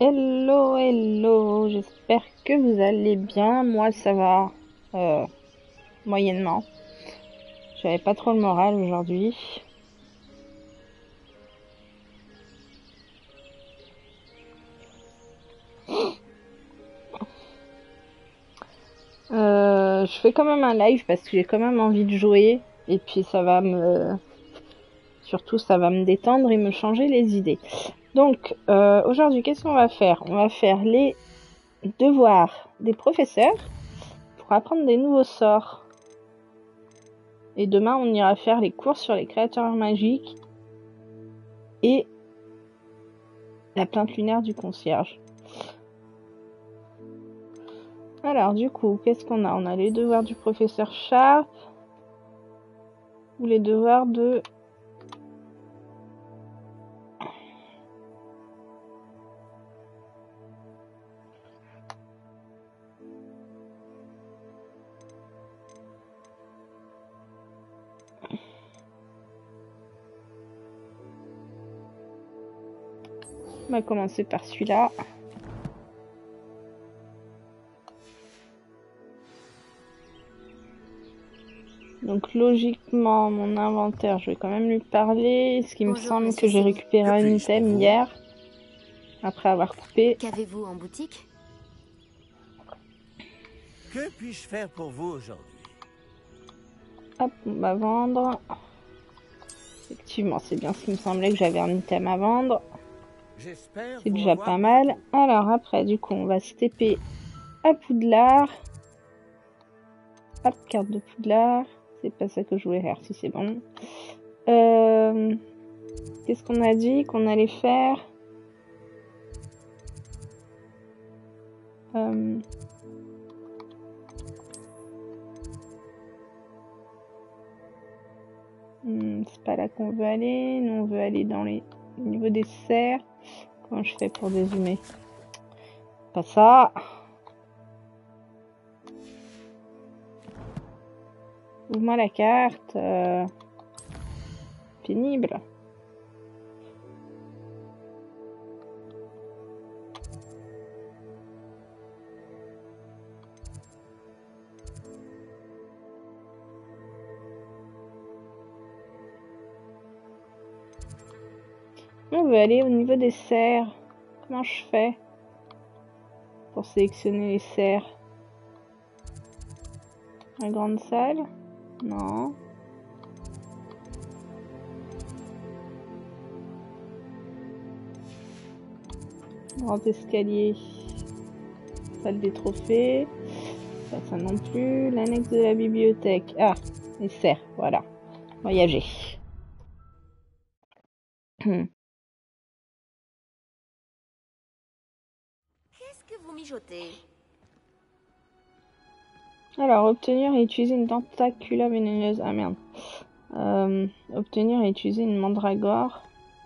Hello, hello, j'espère que vous allez bien. Moi, ça va moyennement. J'avais pas trop le moral aujourd'hui. Je fais quand même un live parce que j'ai quand même envie de jouer. Et puis ça va surtout ça va me détendre et me changer les idées. Donc aujourd'hui, qu'est-ce qu'on va faire? On va faire les devoirs des professeurs pour apprendre des nouveaux sorts. Et demain, on ira faire les cours sur les créateurs magiques et la plainte lunaire du concierge. Alors, du coup, qu'est-ce qu'on a? On a les devoirs du professeur Sharp ou les devoirs de... On va commencer par celui-là. Donc logiquement, mon inventaire, je vais quand même lui parler. Ce qui me semble que j'ai récupéré un item hier, après avoir coupé. Qu'avez-vous en boutique? Que puis-je faire pour vous aujourd'hui? Hop, on va vendre. Effectivement, c'est bien ce qui me semblait, que j'avais un item à vendre. C'est déjà pas mal. Alors après, du coup, on va se TP à Poudlard. Hop, carte de Poudlard. C'est pas ça que je voulais faire, si c'est bon. Qu'est-ce qu'on a dit qu'on allait faire? C'est pas là qu'on veut aller. Nous, on veut aller dans les niveaux des serres. Comment je fais pour dézoomer? Pas ça. Ouvre-moi la carte. Pénible. On veut aller au niveau des serres. Comment je fais pour sélectionner les serres? La grande salle? Non. Grand escalier. Salle des trophées. Pas ça non plus. L'annexe de la bibliothèque. Ah, les serres, voilà. Voyager. Qu'est-ce que vous mijotez? Alors, obtenir et utiliser une tentacula vénéneuse. Ah merde. Obtenir et utiliser une mandragore.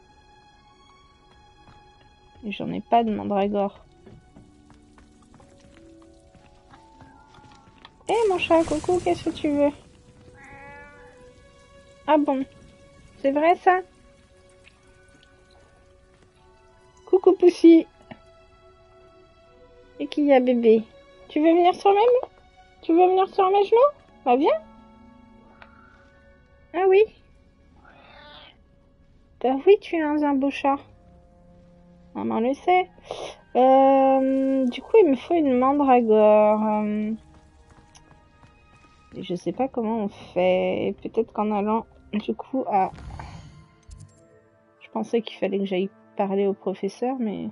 Et j'en ai pas de mandragore. Eh mon chat, coucou, qu'est-ce que tu veux? Ah bon? C'est vrai ça? Coucou Poussy. Et qui y a bébé? Tu veux venir sur mes genoux? Tu veux venir sur mes genoux? Bah viens. Ah oui? Bah oui, tu es un beau chat. Maman le sait. Du coup, il me faut une mandragore. Je sais pas comment on fait. Peut-être qu'en allant, du coup, à... Je pensais qu'il fallait que j'aille parler au professeur, mais...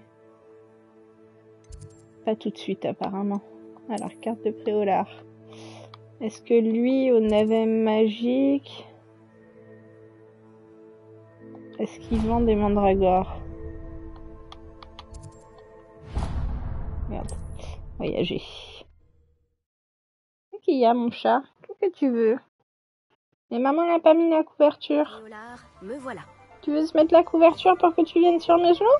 Pas tout de suite, apparemment. Alors, carte de Préolard. Est-ce que lui, au navet magique... Est-ce qu'il vend des mandragores? Merde. Voyager. Qu'est-ce qu'il y a, mon chat? Qu'est-ce que tu veux? Mais maman n'a pas mis la couverture. Préolard, me voilà. Tu veux se mettre la couverture pour que tu viennes sur mes genoux?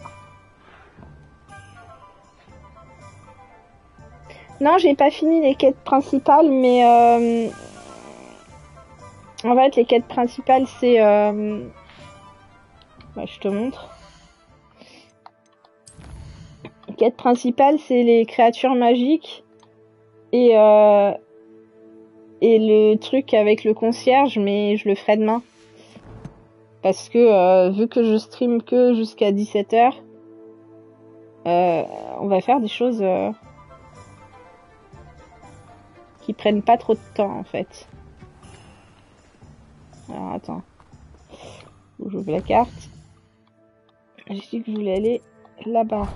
Non, j'ai pas fini les quêtes principales, mais en fait, les quêtes principales, c'est... Bah, je te montre. quête principale, c'est les créatures magiques et le truc avec le concierge, mais je le ferai demain. Parce que vu que je stream que jusqu'à 17h, on va faire des choses qui prennent pas trop de temps en fait. Alors attends, j'ouvre la carte. J'ai dit que je voulais aller là-bas.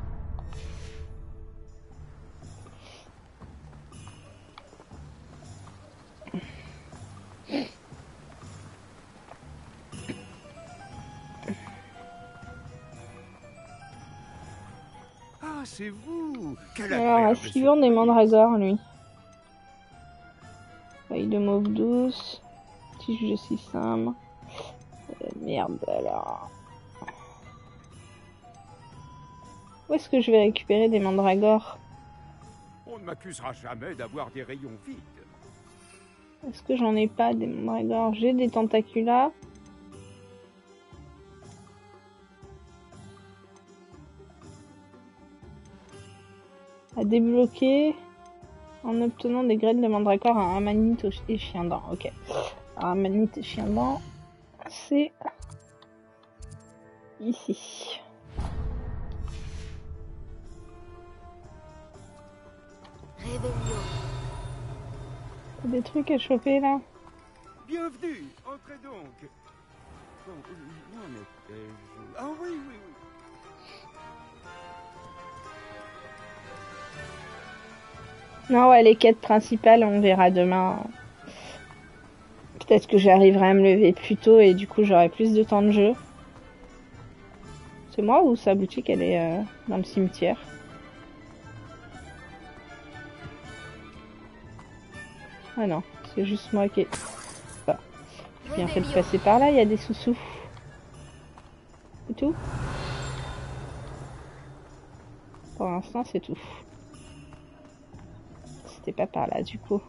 Ah, c'est vous. Quel Alors, agréable est-ce qu'il vend des surprise. mandragores, lui? Feuille de mauve douce. Tige de sisame. Merde, alors. Où est-ce que je vais récupérer des mandragores? On ne m'accusera jamais d'avoir des rayons vides. Est-ce que j'en ai pas des mandragores? J'ai des tentaculas. À débloquer en obtenant des graines de mandragore à amanite et chien dent. Ok. Alors, amanite et chien dent, c'est ici. Réveillon. T'as des trucs à choper là? Bienvenue, entrez donc. Bon, où en étais-je? Ah oui, oui, oui. Non, ouais, les quêtes principales, on verra demain. Peut-être que j'arriverai à me lever plus tôt et du coup j'aurai plus de temps de jeu. C'est moi ou sa boutique elle est dans le cimetière? Ah non, c'est juste moi qui ai... Bah, j'ai bien fait de passer par là, il y a des sous-sous. C'est tout? Pour l'instant c'est tout. C'était pas par là du coup.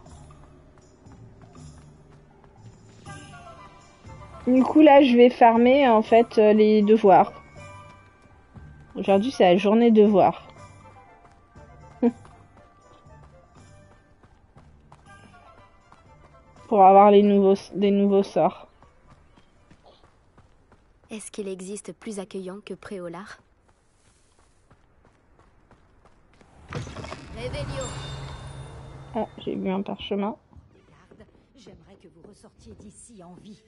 Du coup là je vais farmer en fait les devoirs. Aujourd'hui c'est la journée devoirs. Pour avoir des nouveaux sorts. Est-ce qu'il existe plus accueillant que Préolard? Réveillon. Ah, j'ai vu un parchemin. Garde, j'aimerais que vous ressortiez d'ici en vie.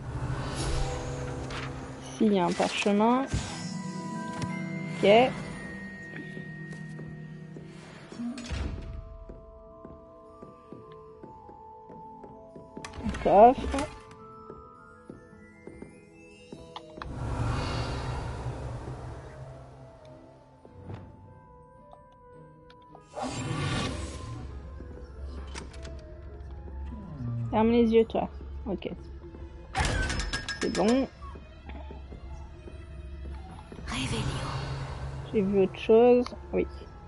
Ici, il y a un parchemin. Ok. Un coffre. Ferme les yeux, toi. Ok. C'est bon. Réveillon. J'ai vu autre chose. Oui.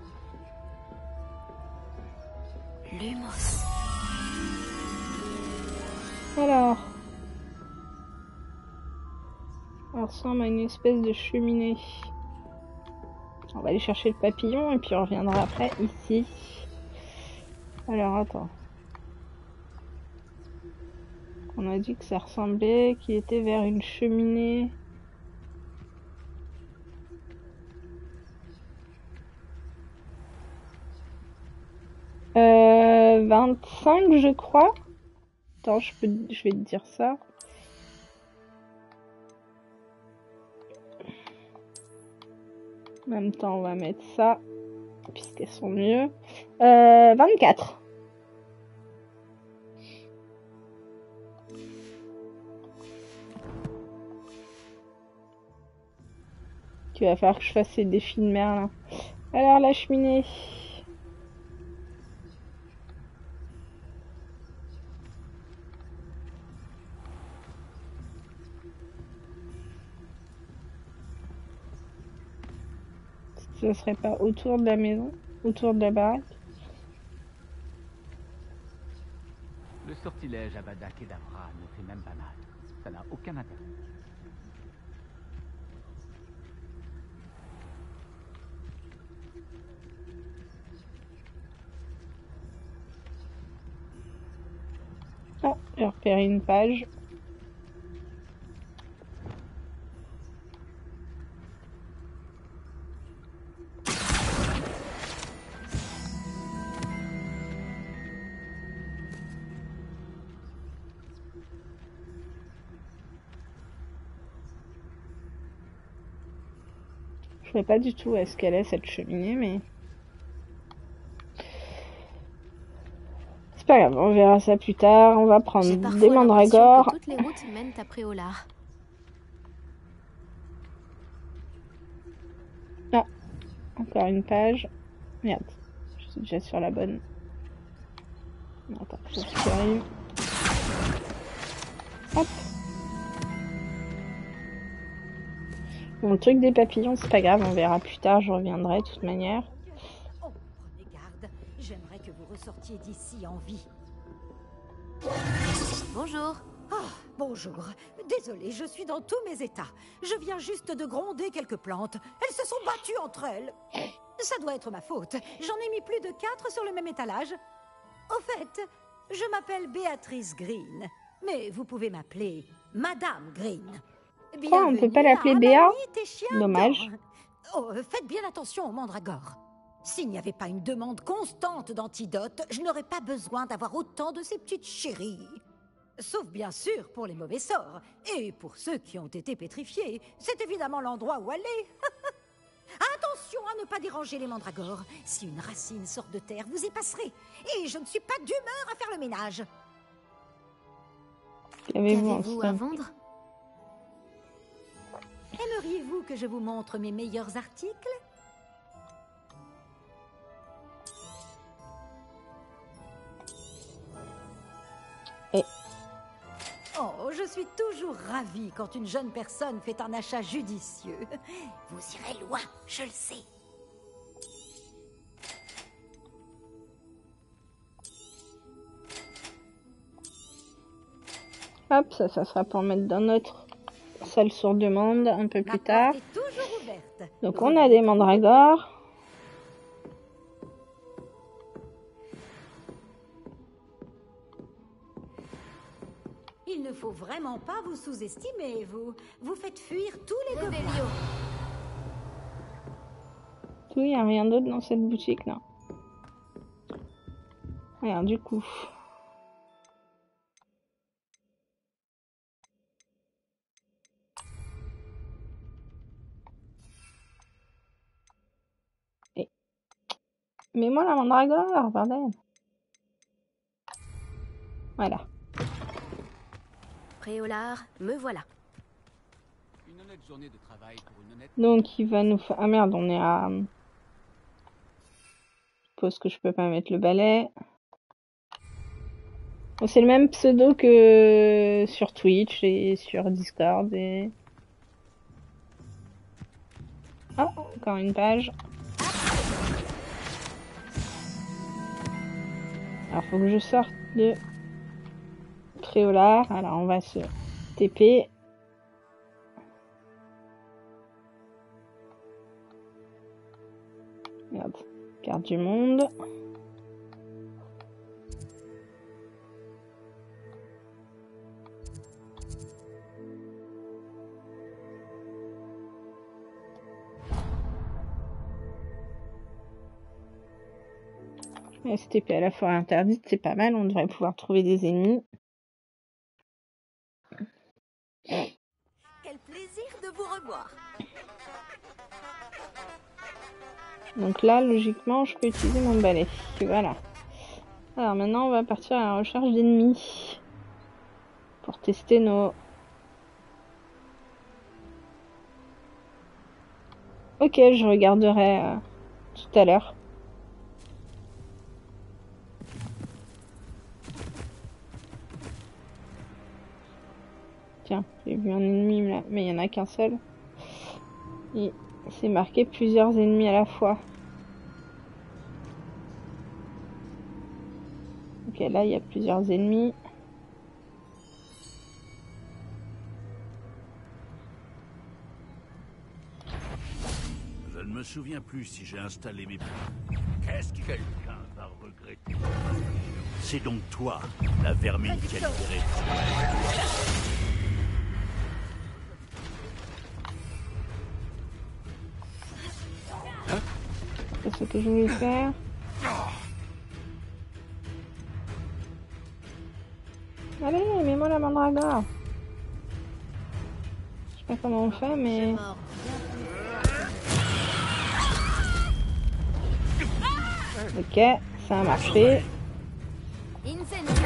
Lumos. Alors. Ça ressemble à une espèce de cheminée. On va aller chercher le papillon et puis on reviendra après ici. Alors, attends. On a dit que ça ressemblait, qu'il était vers une cheminée. 25, je crois. Attends, je vais te dire ça. En même temps, on va mettre ça, puisqu'elles sont mieux. 24. Il va falloir que je fasse ces défis de Merlin. Alors, la cheminée. Ce serait pas autour de la maison, autour de la baraque? Le sortilège Avada Kedavra ne fait même pas mal. Ça n'a aucun intérêt. J'ai repéré une page. Je sais pas du tout où est-ce qu'elle est cette cheminée, mais c'est pas grave, on verra ça plus tard. On va prendre J'ai des parfois l'impression mandragores. que toutes les routes mènent à Préolard. Ah, encore une page. Merde, je suis déjà sur la bonne. Attends, faut que j'arrive. Hop. Bon, le truc des papillons, c'est pas grave, on verra plus tard, je reviendrai de toute manière. Oh, prenez garde. J'aimerais que vous ressortiez d'ici en vie. Bonjour. Ah, bonjour. Désolée, je suis dans tous mes états. Je viens juste de gronder quelques plantes. Elles se sont battues entre elles. Ça doit être ma faute. J'en ai mis plus de 4 sur le même étalage. Au fait, je m'appelle Béatrice Green. Mais vous pouvez m'appeler Madame Green. Pourquoi on peut pas l'appeler Béa? Dommage. Oh, faites bien attention aux mandragores. S'il n'y avait pas une demande constante d'antidotes, je n'aurais pas besoin d'avoir autant de ces petites chéries. Sauf bien sûr pour les mauvais sorts. Et pour ceux qui ont été pétrifiés, c'est évidemment l'endroit où aller. Attention à ne pas déranger les mandragores. Si une racine sort de terre, vous y passerez. Et je ne suis pas d'humeur à faire le ménage. Qu'avez-vous à vendre? Aimeriez-vous que je vous montre mes meilleurs articles? Et... Oh, je suis toujours ravie quand une jeune personne fait un achat judicieux. Vous irez loin, je le sais. Hop, ça sera pour mettre dans notre salle sur demande un peu plus tard. Donc on a des mandragores. Il ne faut vraiment pas vous sous-estimer, vous. Vous faites fuir tous les gobelins. Il n'y a rien d'autre dans cette boutique, non. Regarde, du coup. Mais moi la mandragore, bordel. Voilà. Préolard, me voilà. Une honnête journée de travail pour une honnête... Donc il va nous faire... Ah merde, on est à... Je suppose que je peux pas mettre le balai. Bon, c'est le même pseudo que sur Twitch et sur Discord et... Ah, encore une page. Alors faut que je sorte de Préolard. Alors on va se TP. Merde, carte du monde. STP à la forêt interdite, c'est pas mal, on devrait pouvoir trouver des ennemis. Quel plaisir de vous revoir. Donc là, logiquement, je peux utiliser mon balai. Voilà. Alors maintenant, on va partir à la recherche d'ennemis. Pour tester nos... Ok, je regarderai tout à l'heure. Tiens, j'ai vu un ennemi là, mais il n'y en a qu'un seul. Et c'est marqué plusieurs ennemis à la fois. Ok, là il y a plusieurs ennemis. Je ne me souviens plus si j'ai installé mes... Qu'est-ce que quelqu'un, pardon? regretter. C'est donc toi, la vermine qui a libéré C'est ce que je voulais faire. Allez, mets-moi la mandragore. Je sais pas comment on fait, mais... Ok, ça a marché. Incendio.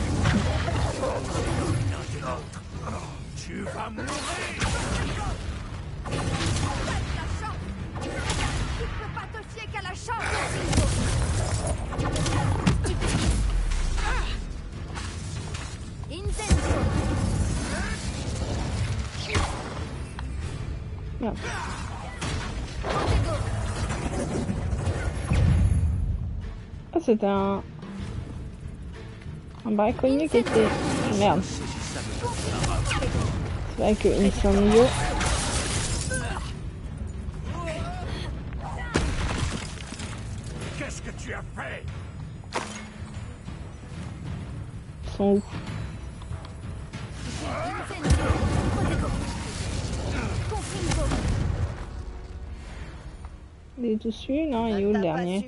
Tu vas mourir. Tu peux pas te fier qu'à la chance. Incendio. Merde. Ah, c'était un braconnier qui était... Merde. C'est vrai que Incendio... Qu'est-ce que tu as fait? Ils sont où? Il est dessus? Non, il est où le dernier?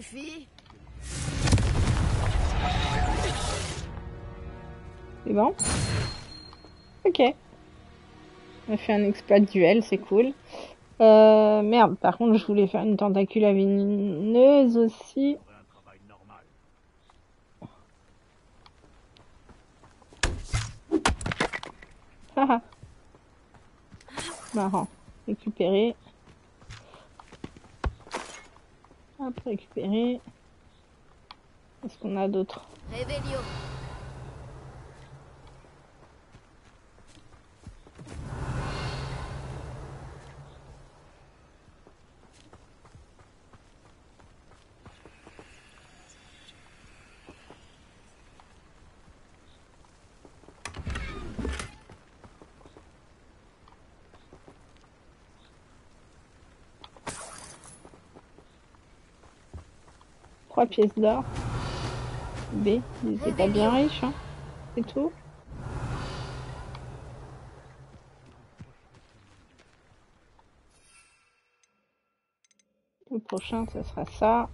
C'est bon? Ok. On a fait un exploit de duel, c'est cool. Merde, par contre, je voulais faire une tentacule vénéneuse aussi. Haha. Marrant. Récupérer. Hop, récupérer. Qu'est-ce qu'on a d'autre? Réveillon. Trois pièces d'or. B, ils étaient pas bien riches, hein. C'est tout. Le prochain, ce sera ça.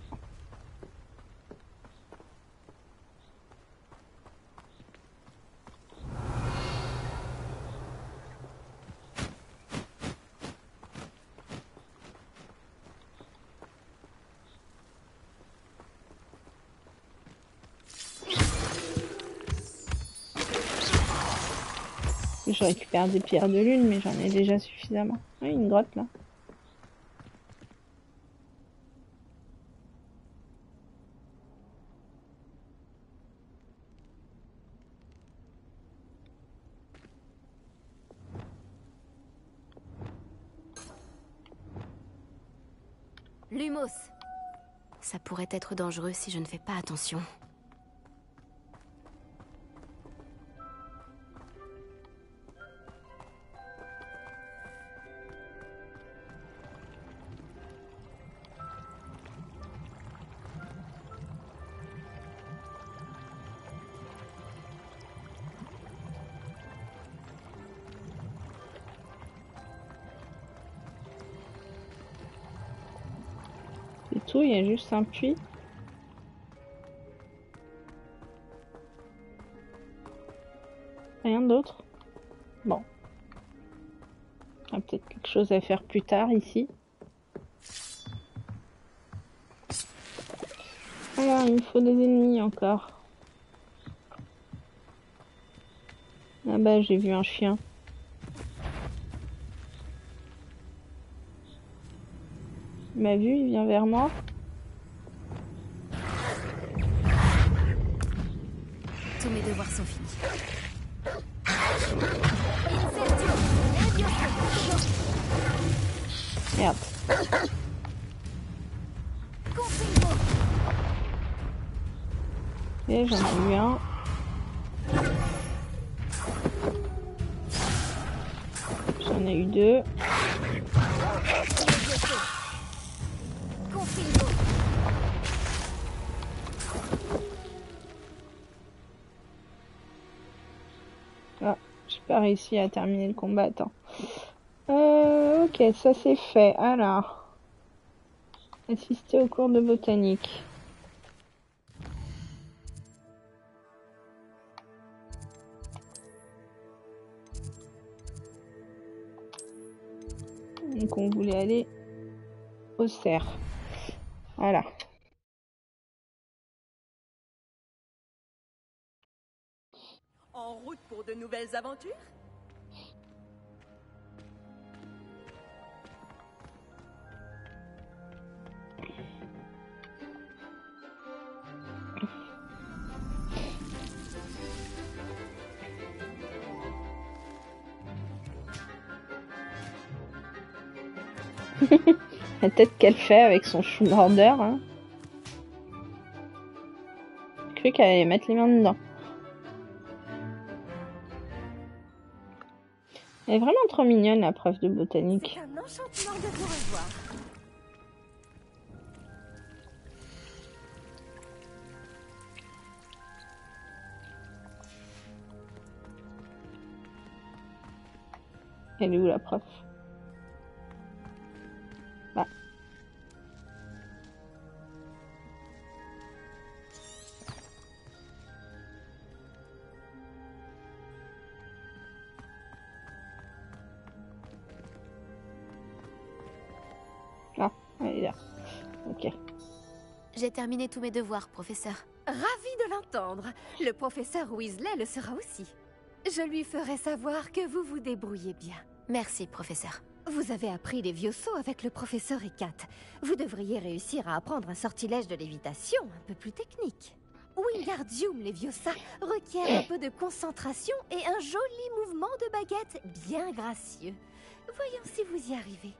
Je récupère des pierres de lune, mais j'en ai déjà suffisamment. Oui, une grotte là. Lumos. Ça pourrait être dangereux si je ne fais pas attention. C'est tout, il y a juste un puits. Rien d'autre. Bon. Il y a peut-être quelque chose à faire plus tard ici. Alors, il me faut des ennemis encore. Ah bah, j'ai vu un chien. Il m'a vu, il vient vers moi. Tous mes devoirs sont finis. Merde. Et j'en ai eu un. J'en ai eu deux. pas réussi à terminer le combat. Attends. Ok, ça c'est fait. Alors, assister au cours de botanique. Donc on voulait aller au cerf. Voilà. En route pour de nouvelles aventures? La tête qu'elle fait avec son chou mordeur. Hein. J'ai cru qu'elle allait mettre les mains dedans. Elle est vraiment trop mignonne, la prof de botanique. C'est un enchantement de vous revoir. Elle est où la prof? Là. Ah, elle est là. Ok. J'ai terminé tous mes devoirs, professeur. Ravi de l'entendre. Le professeur Weasley le sera aussi. Je lui ferai savoir que vous vous débrouillez bien. Merci, professeur. Vous avez appris les vieux sauts avec le professeur Hecat. Vous devriez réussir à apprendre un sortilège de lévitation un peu plus technique. Wingardium Leviosa requiert un peu de concentration et un joli mouvement de baguette bien gracieux. Voyons si vous y arrivez.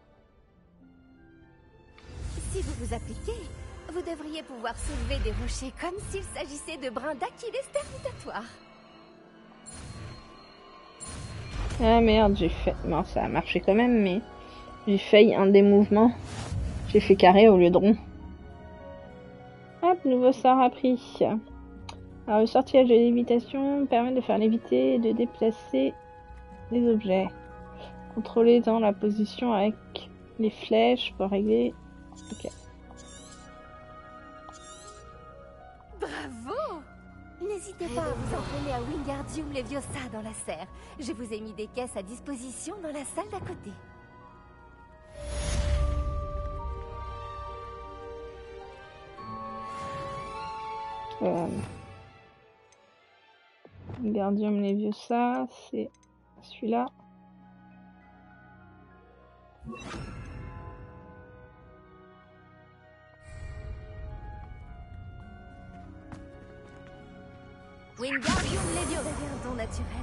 Si vous vous appliquez, vous devriez pouvoir soulever des rochers comme s'il s'agissait de brins d'Achilles terminatoires. Ah merde, j'ai fait... Non, ça a marché quand même, mais... J'ai failli un des mouvements. J'ai fait carré au lieu de rond. Hop, nouveau sort appris. Alors, le sortilège de lévitation permet de faire léviter et de déplacer des objets. Contrôlez dans la position avec les flèches pour régler... Ok. Bravo! N'hésitez pas à vous entraîner à Wingardium Leviosa dans la serre. Je vous ai mis des caisses à disposition dans la salle d'à côté. Wingardium Leviosa, c'est celui-là. Wingardium Leviosa devient un don naturel.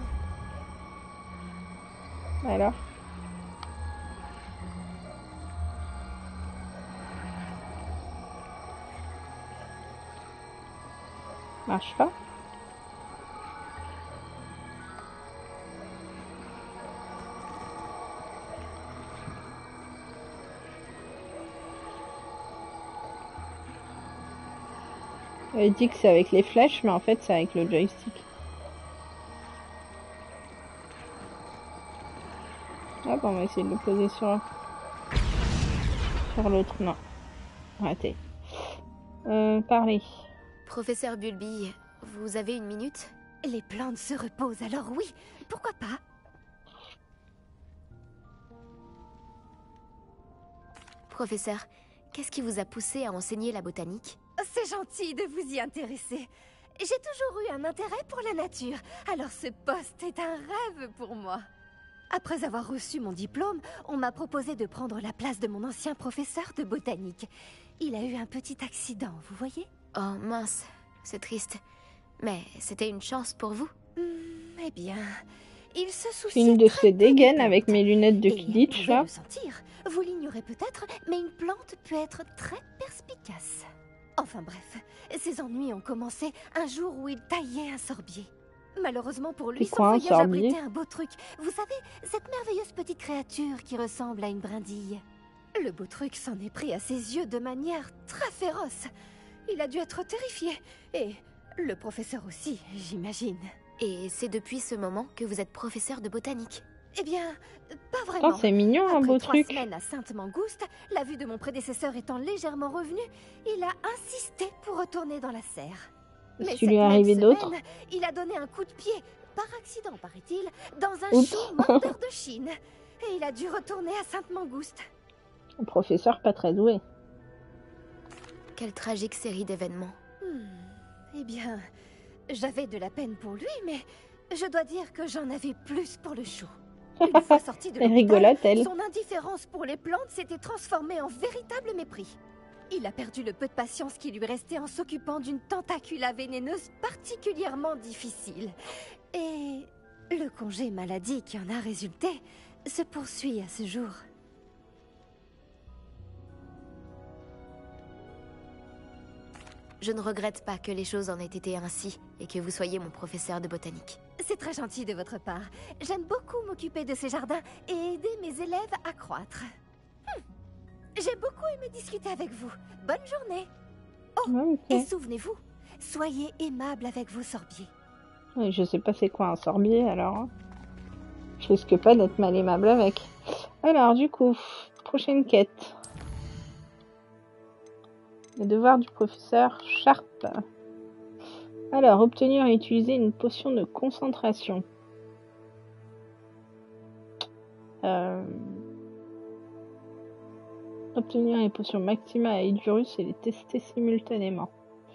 Alors. Marche pas. Elle dit que c'est avec les flèches, mais en fait c'est avec le joystick. Hop, on va essayer de le poser sur l'autre. Non. Arrêtez. Parlez. Professeur Bulby, vous avez une minute? Les plantes se reposent, alors oui, pourquoi pas? Professeur, qu'est-ce qui vous a poussé à enseigner la botanique? C'est gentil de vous y intéresser. J'ai toujours eu un intérêt pour la nature, alors ce poste est un rêve pour moi. Après avoir reçu mon diplôme, on m'a proposé de prendre la place de mon ancien professeur de botanique. Il a eu un petit accident, vous voyez? Oh mince, c'est triste. Mais c'était une chance pour vous? Eh bien, il se soucie Une de très ces peu dégaines des avec plantes. mes lunettes de Et Quidditch, vous pouvez là. le sentir. Vous l'ignorez peut-être, mais une plante peut être très perspicace. Enfin bref, ses ennuis ont commencé un jour où il taillait un sorbier. Malheureusement pour lui, C'est son quoi, un feuillage sorbier? abritait un beau truc. Vous savez, cette merveilleuse petite créature qui ressemble à une brindille. Le beau truc s'en est pris à ses yeux de manière très féroce. Il a dû être terrifié. Et le professeur aussi, j'imagine. Et c'est depuis ce moment que vous êtes professeur de botanique. Eh bien, pas Oh, vraiment. c'est mignon, un Après beau 3 truc. semaines à Sainte-Mangouste, la vue de mon prédécesseur étant légèrement revenue, il a insisté pour retourner dans la serre. Est-ce Mais qu'il lui cette est même arrivé semaine, d'autres? il a donné un coup de pied, par accident paraît-il, dans un Oups. chou menteur de Chine. Et il a dû retourner à Sainte-Mangouste. Un professeur pas très doué. Quelle tragique série d'événements. Eh bien, j'avais de la peine pour lui, mais je dois dire que j'en avais plus pour le chou. Une fois sorti de Elle l'hôpital, rigolote, elle. son indifférence pour les plantes s'était transformée en véritable mépris. Il a perdu le peu de patience qui lui restait en s'occupant d'une tentacula vénéneuse particulièrement difficile. Et le congé maladie qui en a résulté se poursuit à ce jour. Je ne regrette pas que les choses en aient été ainsi et que vous soyez mon professeur de botanique. C'est très gentil de votre part. J'aime beaucoup m'occuper de ces jardins et aider mes élèves à croître. J'ai beaucoup aimé discuter avec vous. Bonne journée. Ok. Et souvenez-vous, soyez aimable avec vos sorbiers. Ouais, je sais pas c'est quoi un sorbier alors. Hein. Je risque pas d'être mal aimable avec. Alors du coup, prochaine quête. Le devoir du professeur Sharp. Alors, obtenir et utiliser une potion de concentration. Obtenir les potions Maxima et Idurus et les tester simultanément.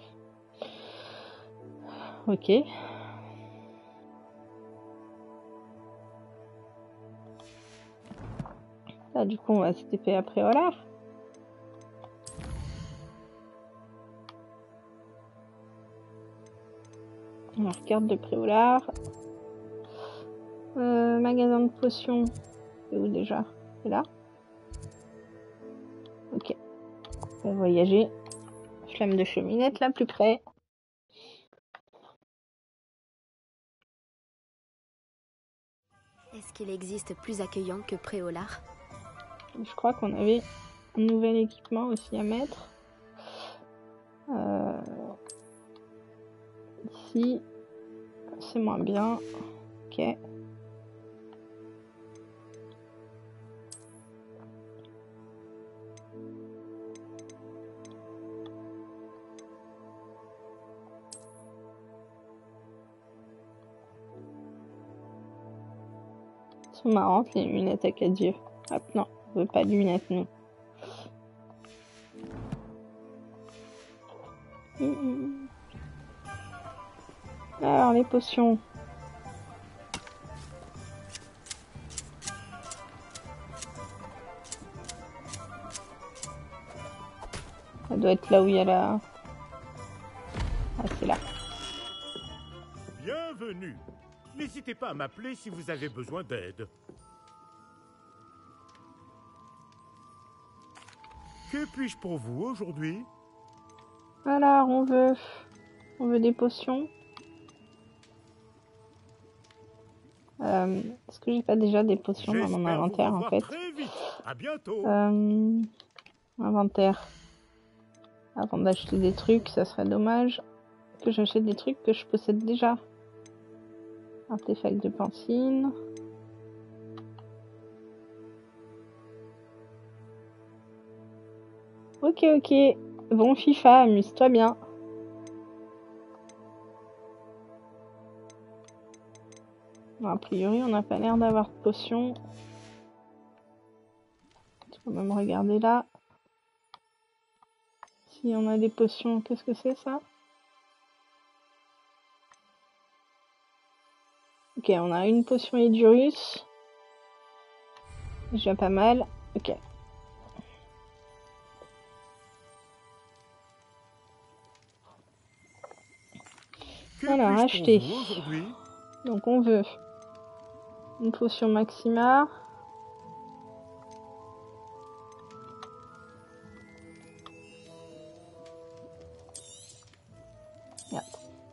Ok. Là, du coup, on va se taper après Olar. Alors, carte de Préolard. Magasin de potions. C'est où déjà? C'est là? Ok. On va voyager. Flamme de cheminette, là, plus près. Est-ce qu'il existe plus accueillant que Préolard? Je crois qu'on avait un nouvel équipement aussi à mettre. Ici, c'est moins bien. Ok. Elles sont marrantes les lunettes à 4 yeux. Hop, non, on veut pas de lunettes, nous. Alors, les potions. Ça doit être là où il y a la... Ah, c'est là. Bienvenue. N'hésitez pas à m'appeler si vous avez besoin d'aide. Que puis-je pour vous aujourd'hui? Alors, on veut des potions. Est-ce que j'ai pas déjà des potions dans mon inventaire en fait? Très vite. À bientôt. Inventaire. Avant d'acheter des trucs, ça serait dommage que j'achète des trucs que je possède déjà. Artefact de Pansine. Ok, ok. Bon FIFA, amuse-toi bien. Bon, a priori, on n'a pas l'air d'avoir de potions. Je vais même regarder là. Si on a des potions, qu'est-ce que c'est ça? Ok, on a une potion Idurus. Déjà pas mal. Ok. Alors, acheter. Donc on veut une potion Maxima. Merde.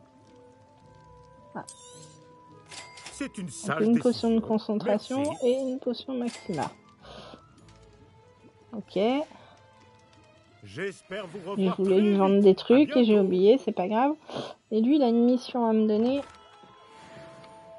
Ah. C'est une Donc, sage une décision. potion de concentration Merci. et une potion Maxima. Ok. J'espère vous Je revoir voulais très lui vendre vite. des À trucs et j'ai bientôt. oublié, c'est pas grave. Et lui, il a une mission à me donner.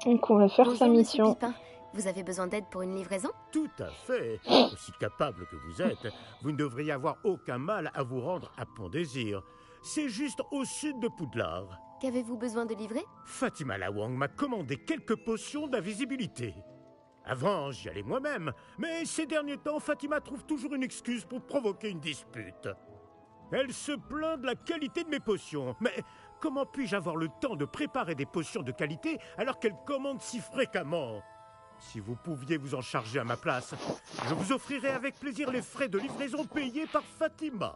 Donc on va faire Bonjour, sa Monsieur mission. Pipin. Vous avez besoin d'aide pour une livraison? Tout à fait. Aussi capable que vous êtes, vous ne devriez avoir aucun mal à vous rendre à Pont-Désir. C'est juste au sud de Poudlard. Qu'avez-vous besoin de livrer? Fatima Lawang m'a commandé quelques potions d'invisibilité. Avant, j'y allais moi-même, mais ces derniers temps, Fatima trouve toujours une excuse pour provoquer une dispute. Elle se plaint de la qualité de mes potions, mais comment puis-je avoir le temps de préparer des potions de qualité alors qu'elle commande si fréquemment? Si vous pouviez vous en charger à ma place, je vous offrirais avec plaisir les frais de livraison payés par Fatima.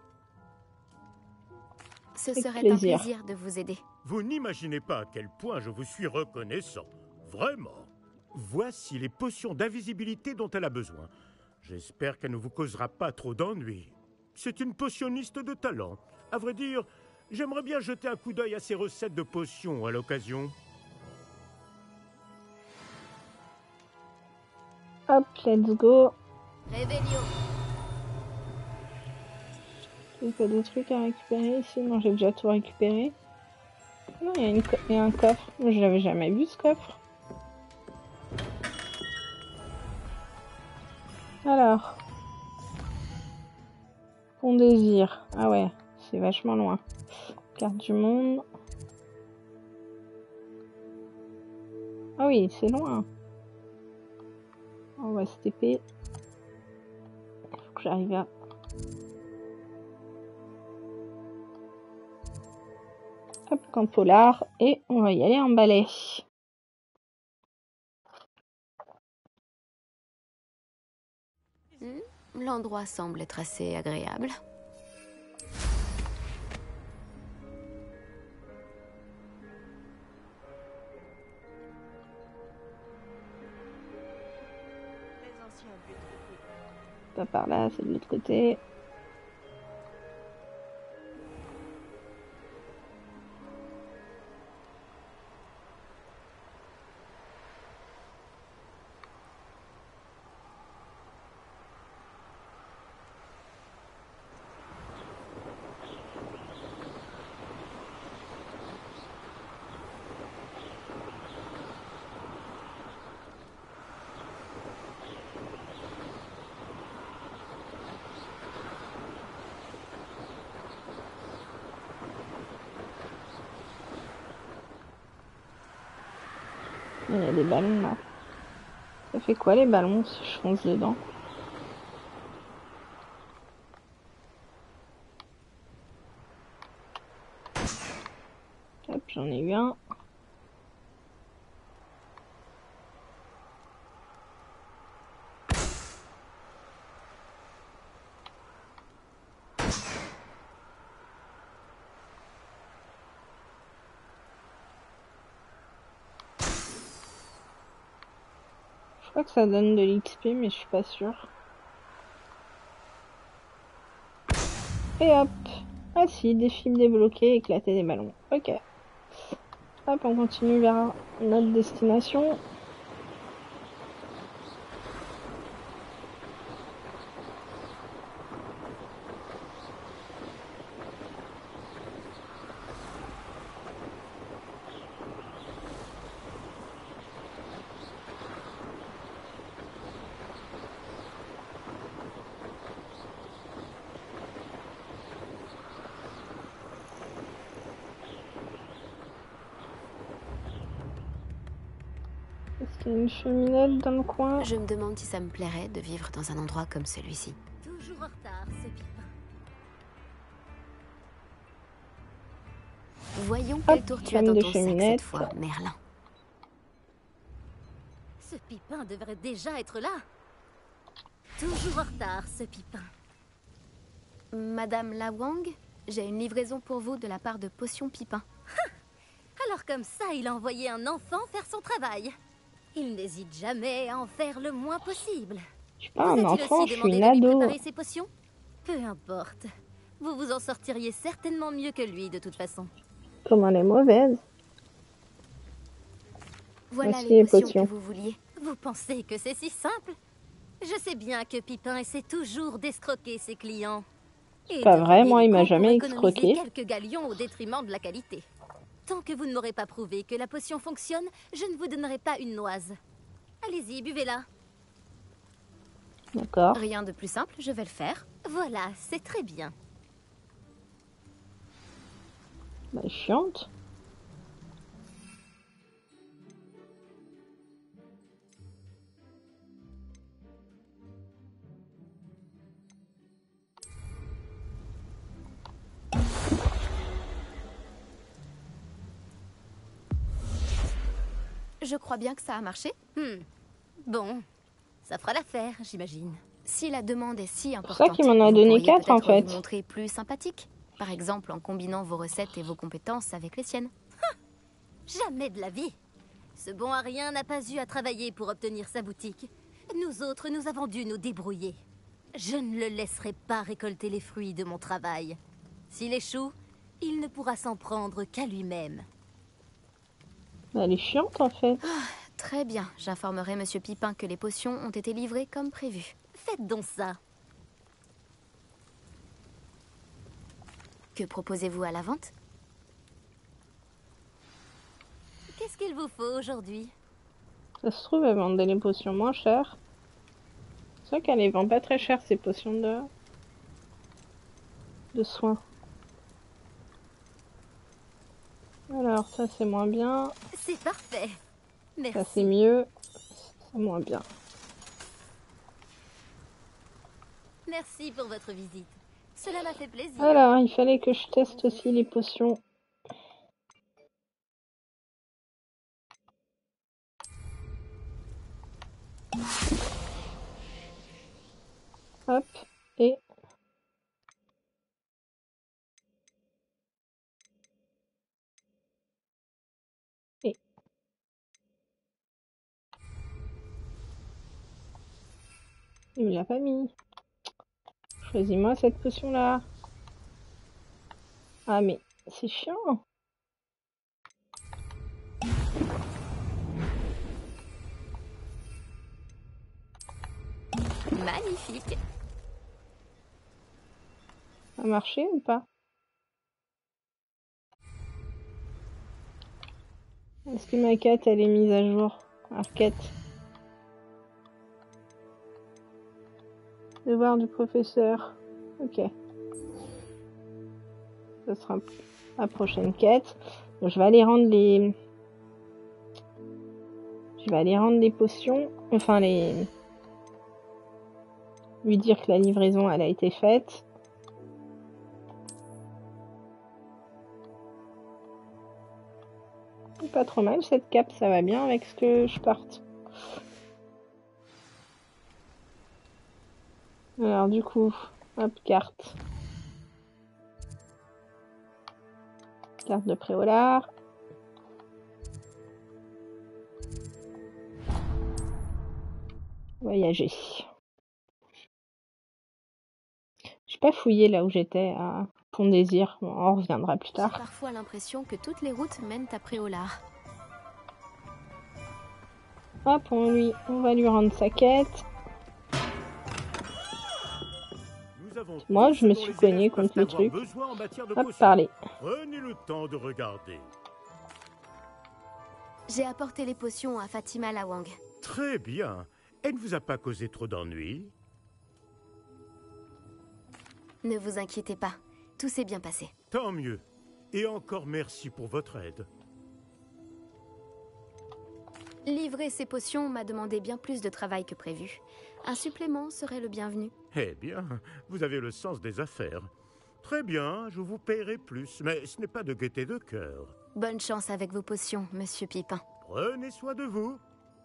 Ce Avec serait plaisir. un plaisir de vous aider. Vous n'imaginez pas à quel point je vous suis reconnaissant. Vraiment. Voici les potions d'invisibilité dont elle a besoin. J'espère qu'elle ne vous causera pas trop d'ennuis. C'est une potionniste de talent. À vrai dire, j'aimerais bien jeter un coup d'œil à ses recettes de potions à l'occasion. Hop, let's go. Réveillon. J'ai pas de trucs à récupérer ici. Non, j'ai déjà tout récupéré. Non, il y a un coffre. Je l'avais jamais vu ce coffre. Alors. Pont-Désir. Ah ouais, c'est vachement loin. Carte du monde. Ah oui, c'est loin. On va se TP. Faut que j'arrive à... Hop, camp polar. Et on va y aller en balai. L'endroit semble être assez agréable. Pas par là, c'est de l'autre côté. Il y a des ballons là. Ça fait quoi les ballons si je fonce dedans? Hop, j'en ai eu un. Je crois que ça donne de l'XP, mais je suis pas sûre. Et hop. Ah si, défi débloqué, éclater des ballons. Ok. Hop, on continue vers notre destination. Est-ce qu'il y a une cheminette dans le coin? Je me demande si ça me plairait de vivre dans un endroit comme celui-ci. Toujours en retard, ce Pipin. Voyons quel tour tu as crème dans de ton sac cheminette. cette fois, Merlin. Ce Pipin devrait déjà être là. Toujours en retard, ce Pipin. Madame Lawang, j'ai une livraison pour vous de la part de Potion Pipin. Alors comme ça, il a envoyé un enfant faire son travail. Il n'hésite jamais à en faire le moins possible. Je suis pas un Vous a-t-il enfant, aussi je suis demandé une de lui ado. préparer ses potions? Peu importe. Vous vous en sortiriez certainement mieux que lui, de toute façon. Comment elle est mauvaise. Voilà Voici les les potions potions. que vous vouliez. Vous pensez que c'est si simple? Je sais bien que Pipin essaie toujours d'escroquer ses clients. Et Pas de vrai, ruiner moi, les il m'a camps jamais pour économiser escroqué. quelques galions au détriment de la qualité. Tant que vous ne m'aurez pas prouvé que la potion fonctionne, je ne vous donnerai pas une noise. Allez-y, buvez-la. D'accord. Rien de plus simple, je vais le faire. Voilà, c'est très bien. Bah, chiante. Je crois bien que ça a marché. Bon, ça fera l'affaire, j'imagine. Si la demande est si C'est pour importante, ça qu'il m'en a vous donné pourriez 4 en peut-être fait. vous montrer plus sympathique. Par exemple, en combinant vos recettes et vos compétences avec les siennes. Jamais de la vie. Ce bon à rien n'a pas eu à travailler pour obtenir sa boutique. Nous autres, nous avons dû nous débrouiller. Je ne le laisserai pas récolter les fruits de mon travail. S'il échoue, il ne pourra s'en prendre qu'à lui-même. Elle est chiante en fait. Très bien, j'informerai Monsieur Pipin que les potions ont été livrées comme prévu. Faites donc ça. Que proposez-vous à la vente? Qu'est-ce qu'il vous faut aujourd'hui? Ça se trouve, elle vendait les potions moins chères. C'est vrai qu'elle les vend pas très cher ces potions de soins. Alors ça c'est moins bien. C'est parfait. Merci. Ça c'est mieux. C'est moins bien. Merci pour votre visite. Cela m'a fait plaisir. Alors, il fallait que je teste aussi les potions. Hop, et... Il me l'a pas mis. Choisis-moi cette potion-là. Ah mais, c'est chiant. Magnifique. Ça a marché ou pas? Est-ce que ma quête elle est mise à jour? Arquette. Devoir du professeur. Ok. Ce sera la prochaine quête. Donc, je vais aller rendre les... Je vais aller rendre les potions. Enfin les... Lui dire que la livraison elle a été faite. Pas trop mal cette cape, ça va bien avec ce que je porte. Alors du coup, hop, carte. Carte de Préolard. Voyager. J'ai pas fouillé là où j'étais à Pont-Désir. Bon, on reviendra plus J'ai tard. parfois l'impression que toutes les routes mènent à Préolard. Hop, on va lui rendre sa quête. Moi, je me suis cogné contre le truc. Hop, parler. Prenez le temps de regarder. J'ai apporté les potions à Fatima Lawang. Très bien. Elle ne vous a pas causé trop d'ennuis? Ne vous inquiétez pas, tout s'est bien passé. Tant mieux. Et encore merci pour votre aide. Livrer ces potions m'a demandé bien plus de travail que prévu. Un supplément serait le bienvenu. Eh bien, vous avez le sens des affaires. Très bien, je vous paierai plus, mais ce n'est pas de gaieté de cœur. Bonne chance avec vos potions, Monsieur Pipin. Prenez soin de vous.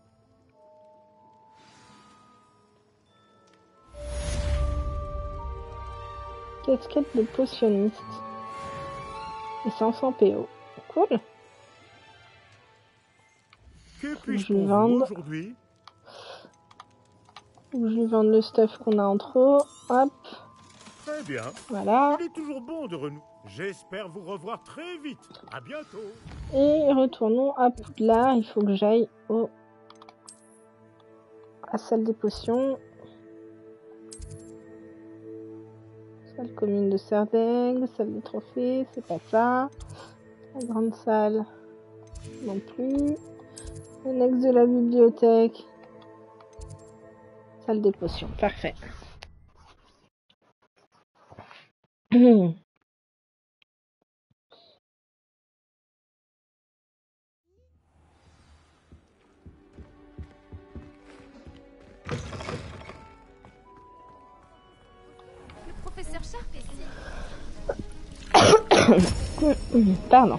Casquette de potionniste. Et 500 PO. Cool. Que puis-je Je lui pour vous vende. aujourd'hui? Je lui vends le stuff qu'on a en trop. Hop, Très bien. voilà. Il est toujours bon de renouer. J'espère vous revoir très vite. À bientôt. Et retournons à Poudlard. Il faut que j'aille à la salle des potions. Salle commune de Serdaigle, salle des trophées, c'est pas ça. La grande salle. Non plus. L'annexe de la bibliothèque. Salle des potions. Parfait. Le professeur Sharp est ici. Pardon.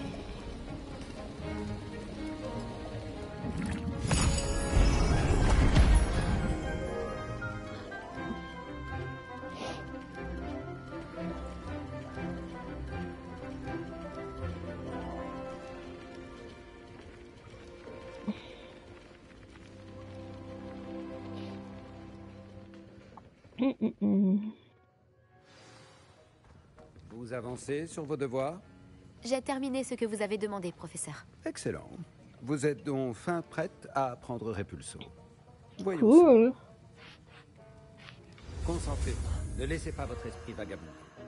Vous avancez sur vos devoirs? J'ai terminé ce que vous avez demandé, professeur. Excellent. Vous êtes donc fin prête à apprendre Repulso. Voyons. Cool. Concentrez-vous. Ne laissez pas votre esprit vagabonder.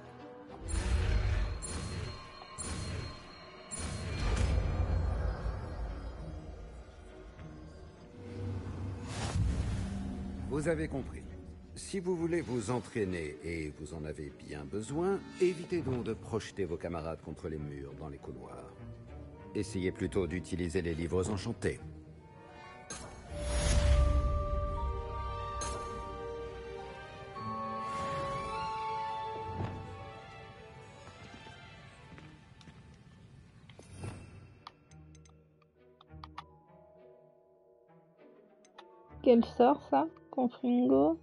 Vous avez compris. Si vous voulez vous entraîner et vous en avez bien besoin, évitez donc de projeter vos camarades contre les murs dans les couloirs. Essayez plutôt d'utiliser les livres enchantés. Quel sort ça? Confringo.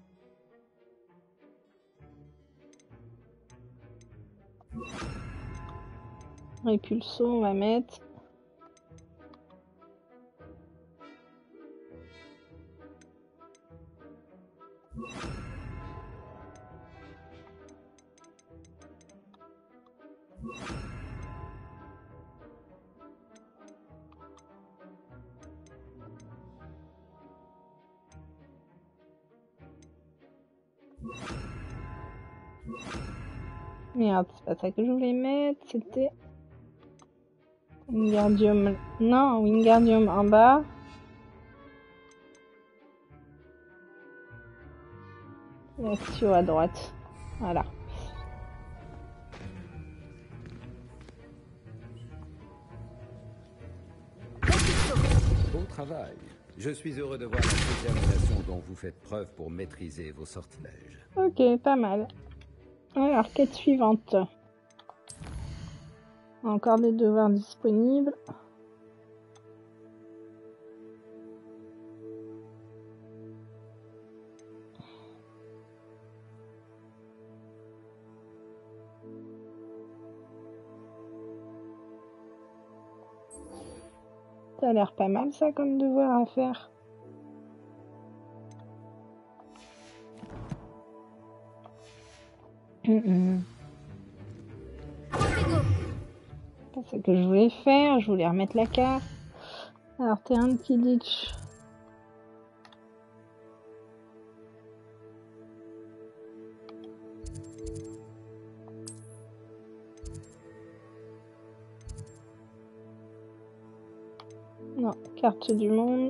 Répulso, on va mettre. Merde, c'est pas ça que je voulais mettre, c'était Wingardium. Non, Wingardium en bas. Et Actio à droite. Voilà. Bon travail. Je suis heureux de voir la détermination dont vous faites preuve pour maîtriser vos sortilèges. Ok, pas mal. Alors, quête suivante. Encore des devoirs disponibles. Ça a l'air pas mal ça comme devoir à faire. C'est ce que je voulais faire, je voulais remettre la carte. Alors terrain de Kidditch. Non, carte du monde.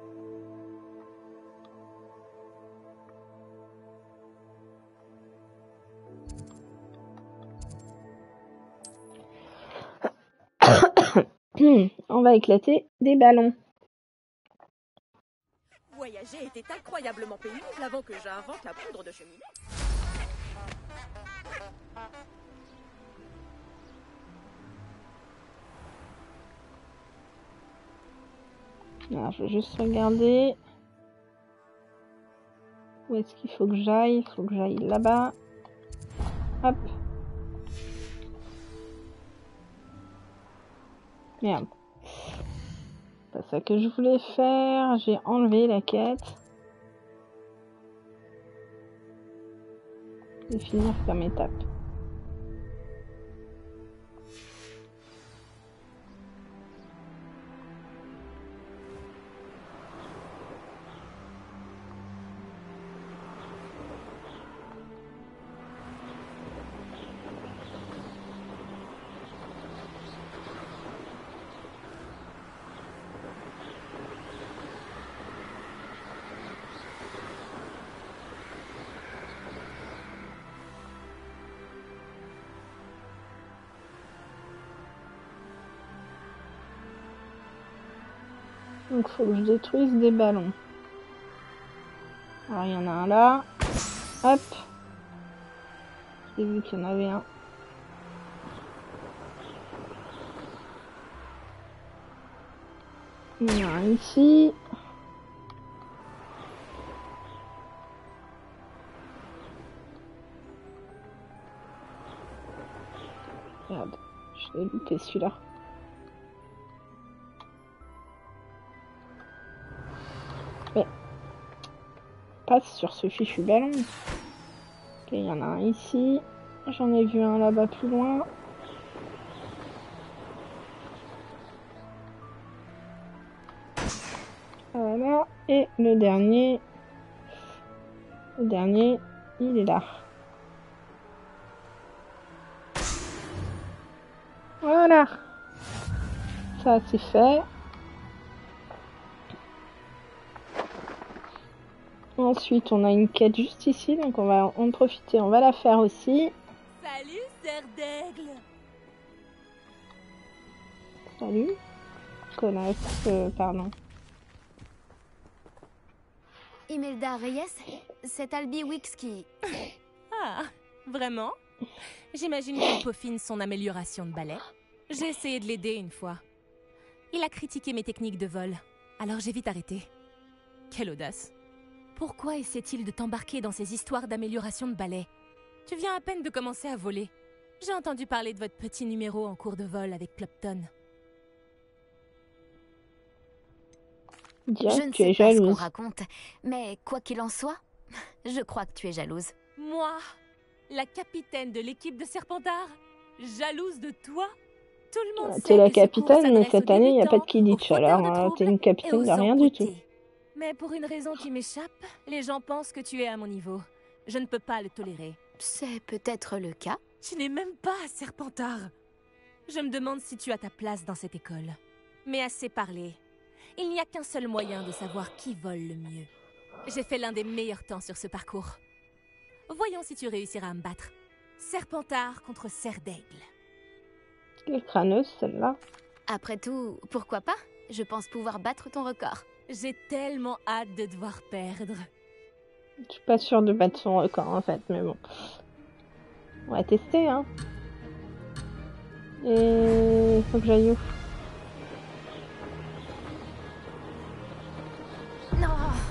On va éclater des ballons. Voyager était incroyablement pénible avant que j'invente la poudre de cheminée. Alors, je vais juste regarder. Où est-ce qu'il faut que j'aille? Il faut que j'aille là-bas. Hop. Merde. C'est pas ça que je voulais faire. J'ai enlevé la quête. Et finir comme étape. Donc faut que je détruise des ballons. Alors il y en a un là. Hop. J'ai vu qu'il y en avait un. Il y en a un ici. Merde, je l'ai loupé celui-là. Mais passe sur ce fichu ballon. Ok, il y en a un ici. J'en ai vu un là-bas plus loin. Voilà. Et le dernier, il est là. Voilà. Ça, c'est fait. Ensuite, on a une quête juste ici, donc on va en profiter, on va la faire aussi. Salut, Sœur d'Aigle. Salut. Connasse, pardon. Imelda Reyes, c'est Albi Wix qui... Ah, vraiment? J'imagine qu'il peaufine son amélioration de balai. J'ai essayé de l'aider une fois. Il a critiqué mes techniques de vol, alors j'ai vite arrêté. Quelle audace. Pourquoi essaie-t-il de t'embarquer dans ces histoires d'amélioration de balai? Tu viens à peine de commencer à voler. J'ai entendu parler de votre petit numéro en cours de vol avec Clopton. Je ne sais pas ce qu'on raconte, mais quoi qu'il en soit, je crois que tu es jalouse. Moi, la capitaine de l'équipe de Serpentard, jalouse de toi? Tout le monde sait t'es la que ce cours capitaine, mais s'adresse cette aux année, il n'y a pas de débutants, Quidditch, aux fauteurs de alors troubles t'es une et capitaine aux de rien du tout. empotés. Mais pour une raison qui m'échappe, les gens pensent que tu es à mon niveau. Je ne peux pas le tolérer. C'est peut-être le cas. Tu n'es même pas à Serpentard. Je me demande si tu as ta place dans cette école. Mais assez parlé. Il n'y a qu'un seul moyen de savoir qui vole le mieux. J'ai fait l'un des meilleurs temps sur ce parcours. Voyons si tu réussiras à me battre. Serpentard contre Serre d'Aigle. Quelle crâneuse, celle-là. Après tout, pourquoi pas? Je pense pouvoir battre ton record. J'ai tellement hâte de te voir perdre. Je suis pas sûre de battre son record, en fait, mais bon. On va tester, hein. Et... faut que j'aille où? Non!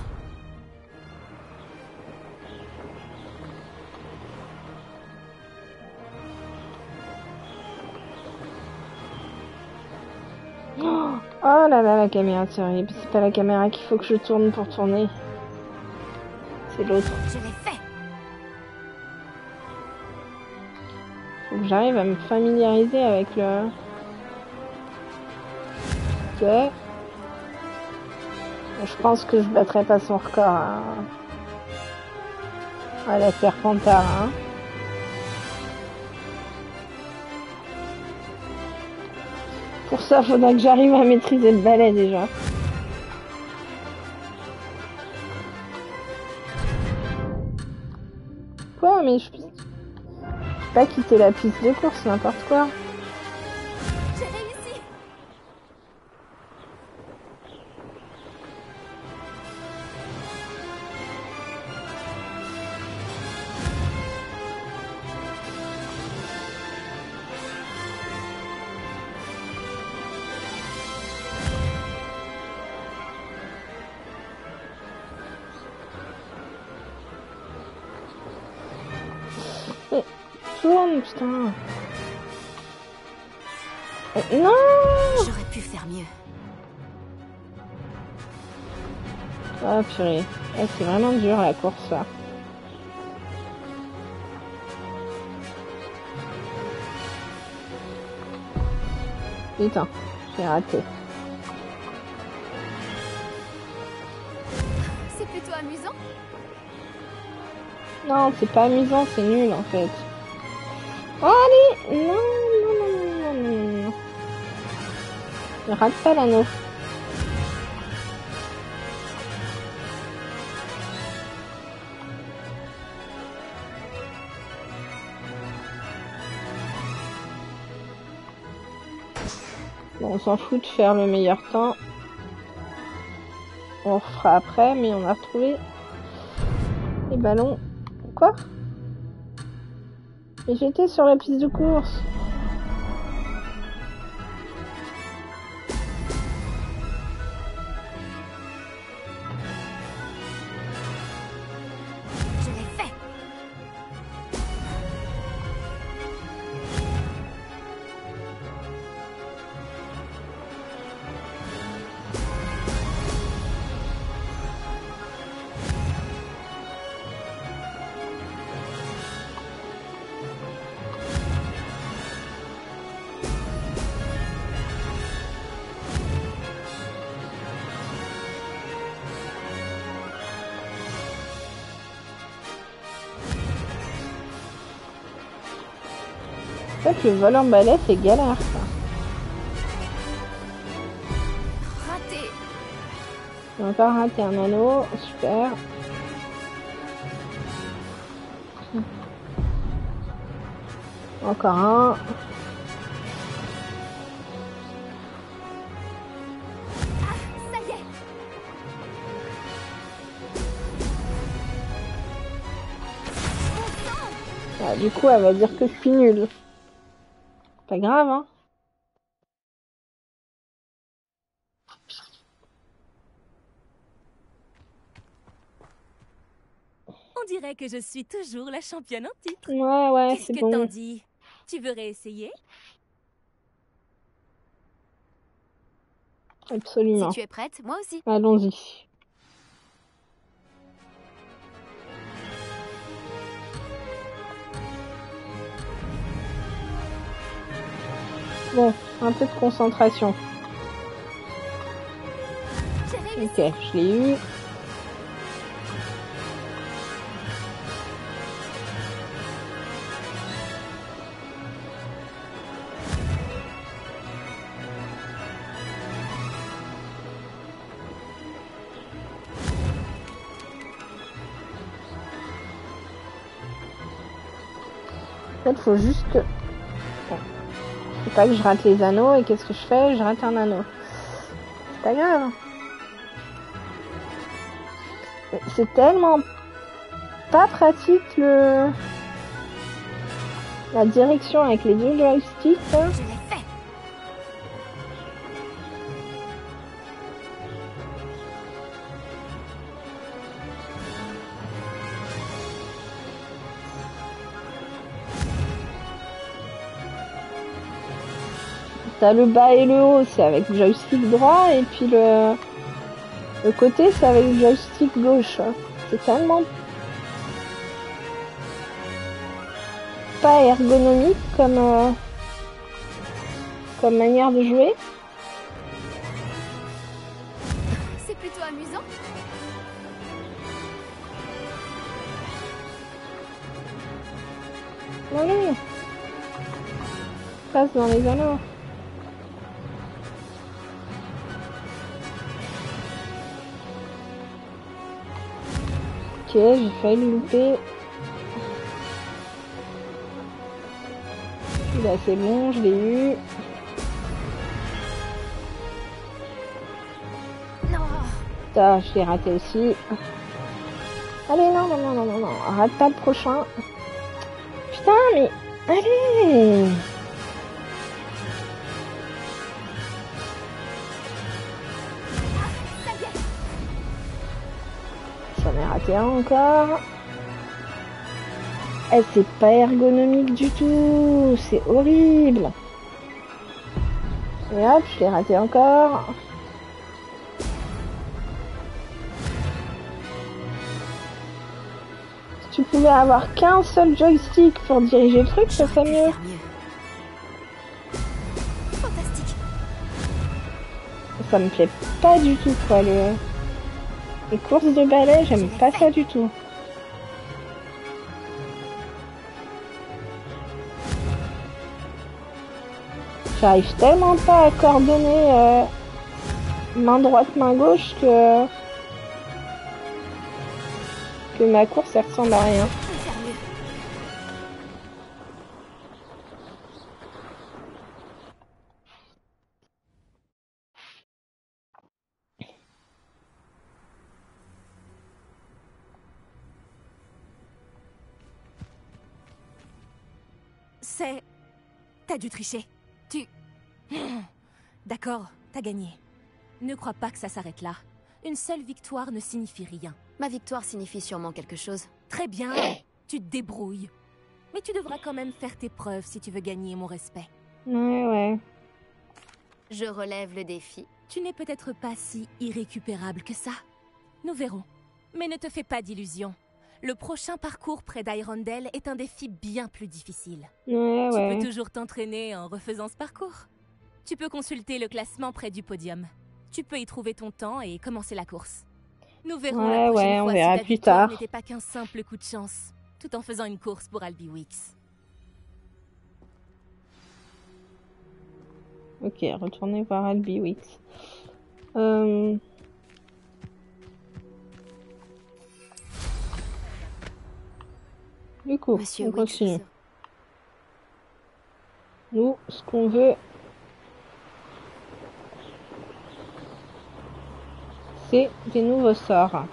Oh là là, la caméra, c'est pas la caméra qu'il faut que je tourne pour tourner. C'est l'autre. Je l'ai fait! Faut que j'arrive à me familiariser avec le... Ok. Je pense que je battrai pas son record à la Serpentard, hein. Pour ça, faudra que j'arrive à maîtriser le balai déjà. Quoi? Mais je peux pas quitter la piste de course, n'importe quoi. J'ai réussi! Tourne, putain. Non! J'aurais pu faire mieux. Ah purée. C'est vraiment dur la course là. Putain, j'ai raté. C'est plutôt amusant. Non, c'est pas amusant, c'est nul en fait. Oh, allez! Non, non, non, non, non, non, non. Ne rate pas l'anneau. Bon, on s'en fout de faire le meilleur temps. On refera après, mais on a retrouvé les ballons. Quoi? Et j'étais sur la piste de course. Je l'ai fait. En fait, le vol en balai, c'est galère, ça. Raté. On va pas rater un anneau, super. Encore un. Ça y est. Ah, du coup, elle va dire que je suis nulle. Pas grave, hein. On dirait que je suis toujours la championne en titre. Ouais, Qu'est-ce c'est que bon. t'en dis? Tu veux réessayer? Absolument. Si tu es prête, moi aussi. Allons-y. Bon, un peu de concentration. Ok, je l'ai eu. En fait, faut juste que... Bon. Faut pas que je rate les anneaux, et qu'est-ce que je fais? Je rate un anneau. C'est pas grave. Mais c'est tellement pas pratique la direction avec les deux joysticks, là. Je l'ai fait. T'as le bas et le haut, c'est avec le joystick droit, et puis le côté, c'est avec le joystick gauche. C'est tellement pas ergonomique comme manière de jouer. C'est plutôt amusant. Allez, passe dans les anneaux. Ok, j'ai failli le louper. Là, c'est bon, je l'ai eu. Non. Ça, je l'ai raté aussi. Allez, non, rate pas le prochain. Putain, mais... Allez! J'en ai raté un encore. Eh, c'est pas ergonomique du tout. C'est horrible. Et hop, je l'ai raté encore. Si tu pouvais avoir qu'un seul joystick pour diriger le truc, ça serait mieux. Fantastique. Ça me plaît pas du tout, quoi, les courses de balai, j'aime pas ça du tout. J'arrive tellement pas à coordonner main droite, main gauche que ma course elle ressemble à rien. C'est... T'as dû tricher. Tu... D'accord, t'as gagné. Ne crois pas que ça s'arrête là. Une seule victoire ne signifie rien. Ma victoire signifie sûrement quelque chose. Très bien, tu te débrouilles. Mais tu devras quand même faire tes preuves si tu veux gagner mon respect. Ouais. Je relève le défi. Tu n'es peut-être pas si irrécupérable que ça. Nous verrons. Mais ne te fais pas d'illusions. Le prochain parcours près d'Irondale est un défi bien plus difficile. Ouais. Tu peux toujours t'entraîner en refaisant ce parcours. Tu peux consulter le classement près du podium. Tu peux y trouver ton temps et commencer la course. Nous verrons la prochaine on fois verra si ta plus victoire tard. n'était pas qu'un simple coup de chance, tout en faisant une course pour Albiwix. Ok, retournez voir Albiwix. Du coup, Monsieur on Wix. continue. Nous, ce qu'on veut, c'est des nouveaux sorts.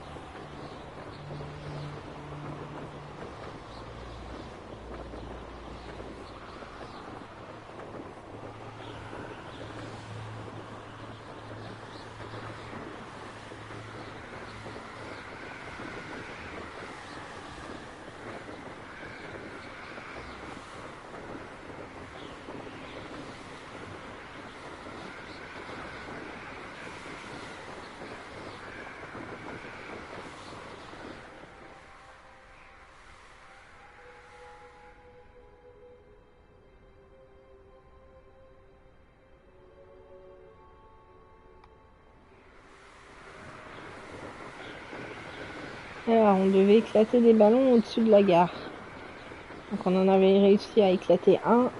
Alors, on devait éclater des ballons au-dessus de la gare. Donc on en avait réussi à éclater un.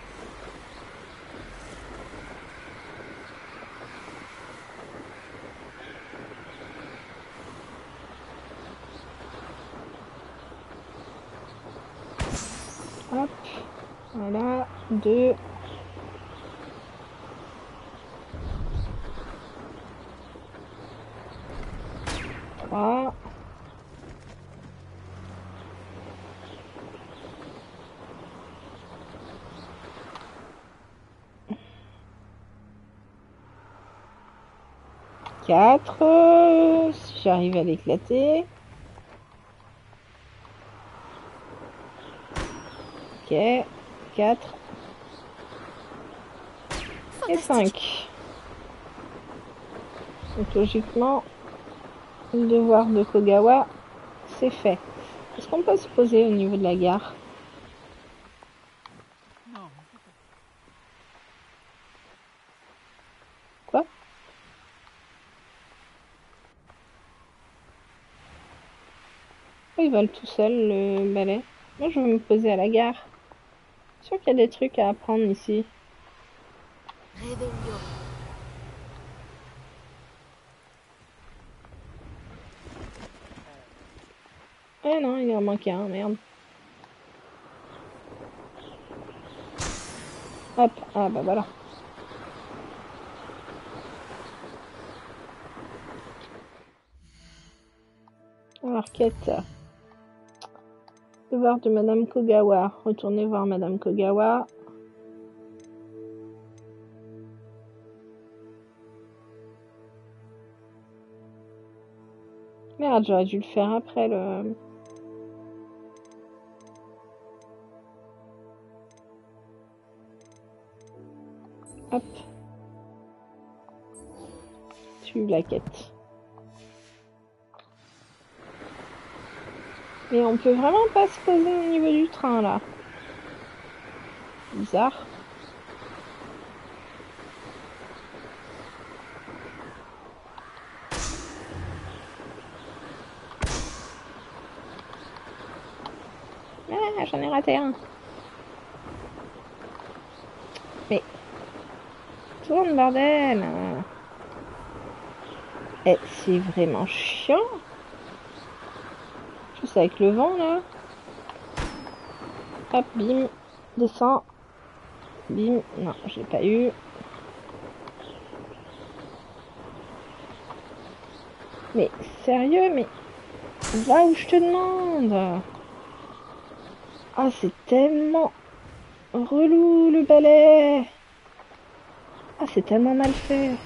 Hop, voilà, 2. 3. Quatre, si j'arrive à l'éclater. Ok, 4 et 5. Donc logiquement, le devoir de Kogawa, c'est fait. Est-ce qu'on peut se poser au niveau de la gare? Quoi? Il vole tout seul, le balai. Moi, je veux me poser à la gare. Je suis sûr qu'il y a des trucs à apprendre ici. Réveillon. Eh non, il en manquait un, merde. Hop, ah bah voilà. Alors, quête. Devoir de Madame Kogawa. Retournez voir Madame Kogawa. Merde, j'aurais dû le faire après le... Hop. Suivre la quête. Mais on peut vraiment pas se poser au niveau du train là. Bizarre. Ah, j'en ai raté un. Mais... Tourne, bordel. Eh, c'est vraiment chiant. Juste avec le vent, là. Hop, bim. Descends. Bim. Non, je l'ai pas eu. Mais, sérieux, mais... Va où je te demande. Ah, c'est tellement Relou le balai. Ah, c'est tellement mal fait.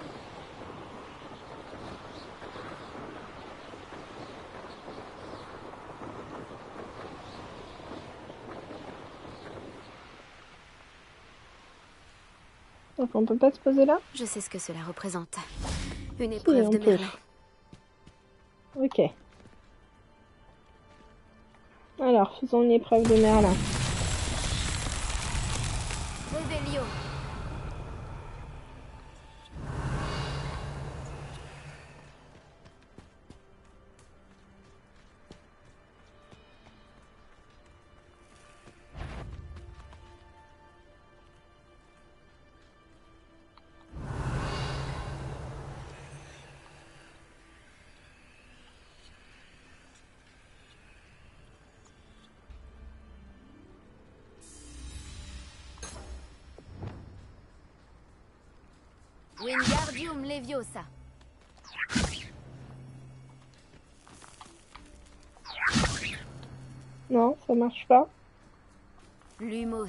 Donc on peut pas se poser là? Je sais ce que cela représente. Une Si, épreuve on de peut. Merlin. Ok. Alors, faisons une épreuve de Merlin. Revelio. Wingardium Leviosa. Non, ça marche pas. Lumos.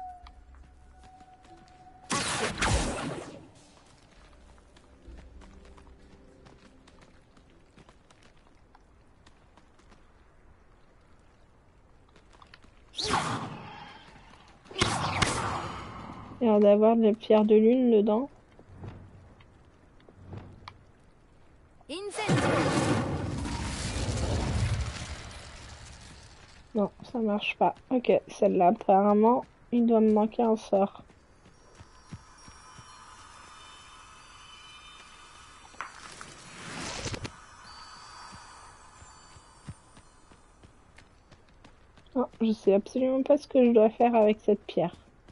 Il y a d'avoir de la pierre de lune dedans. Incendio. Non, ça marche pas. Ok, celle-là, apparemment, il doit me manquer un sort. Non, je sais absolument pas ce que je dois faire avec cette pierre.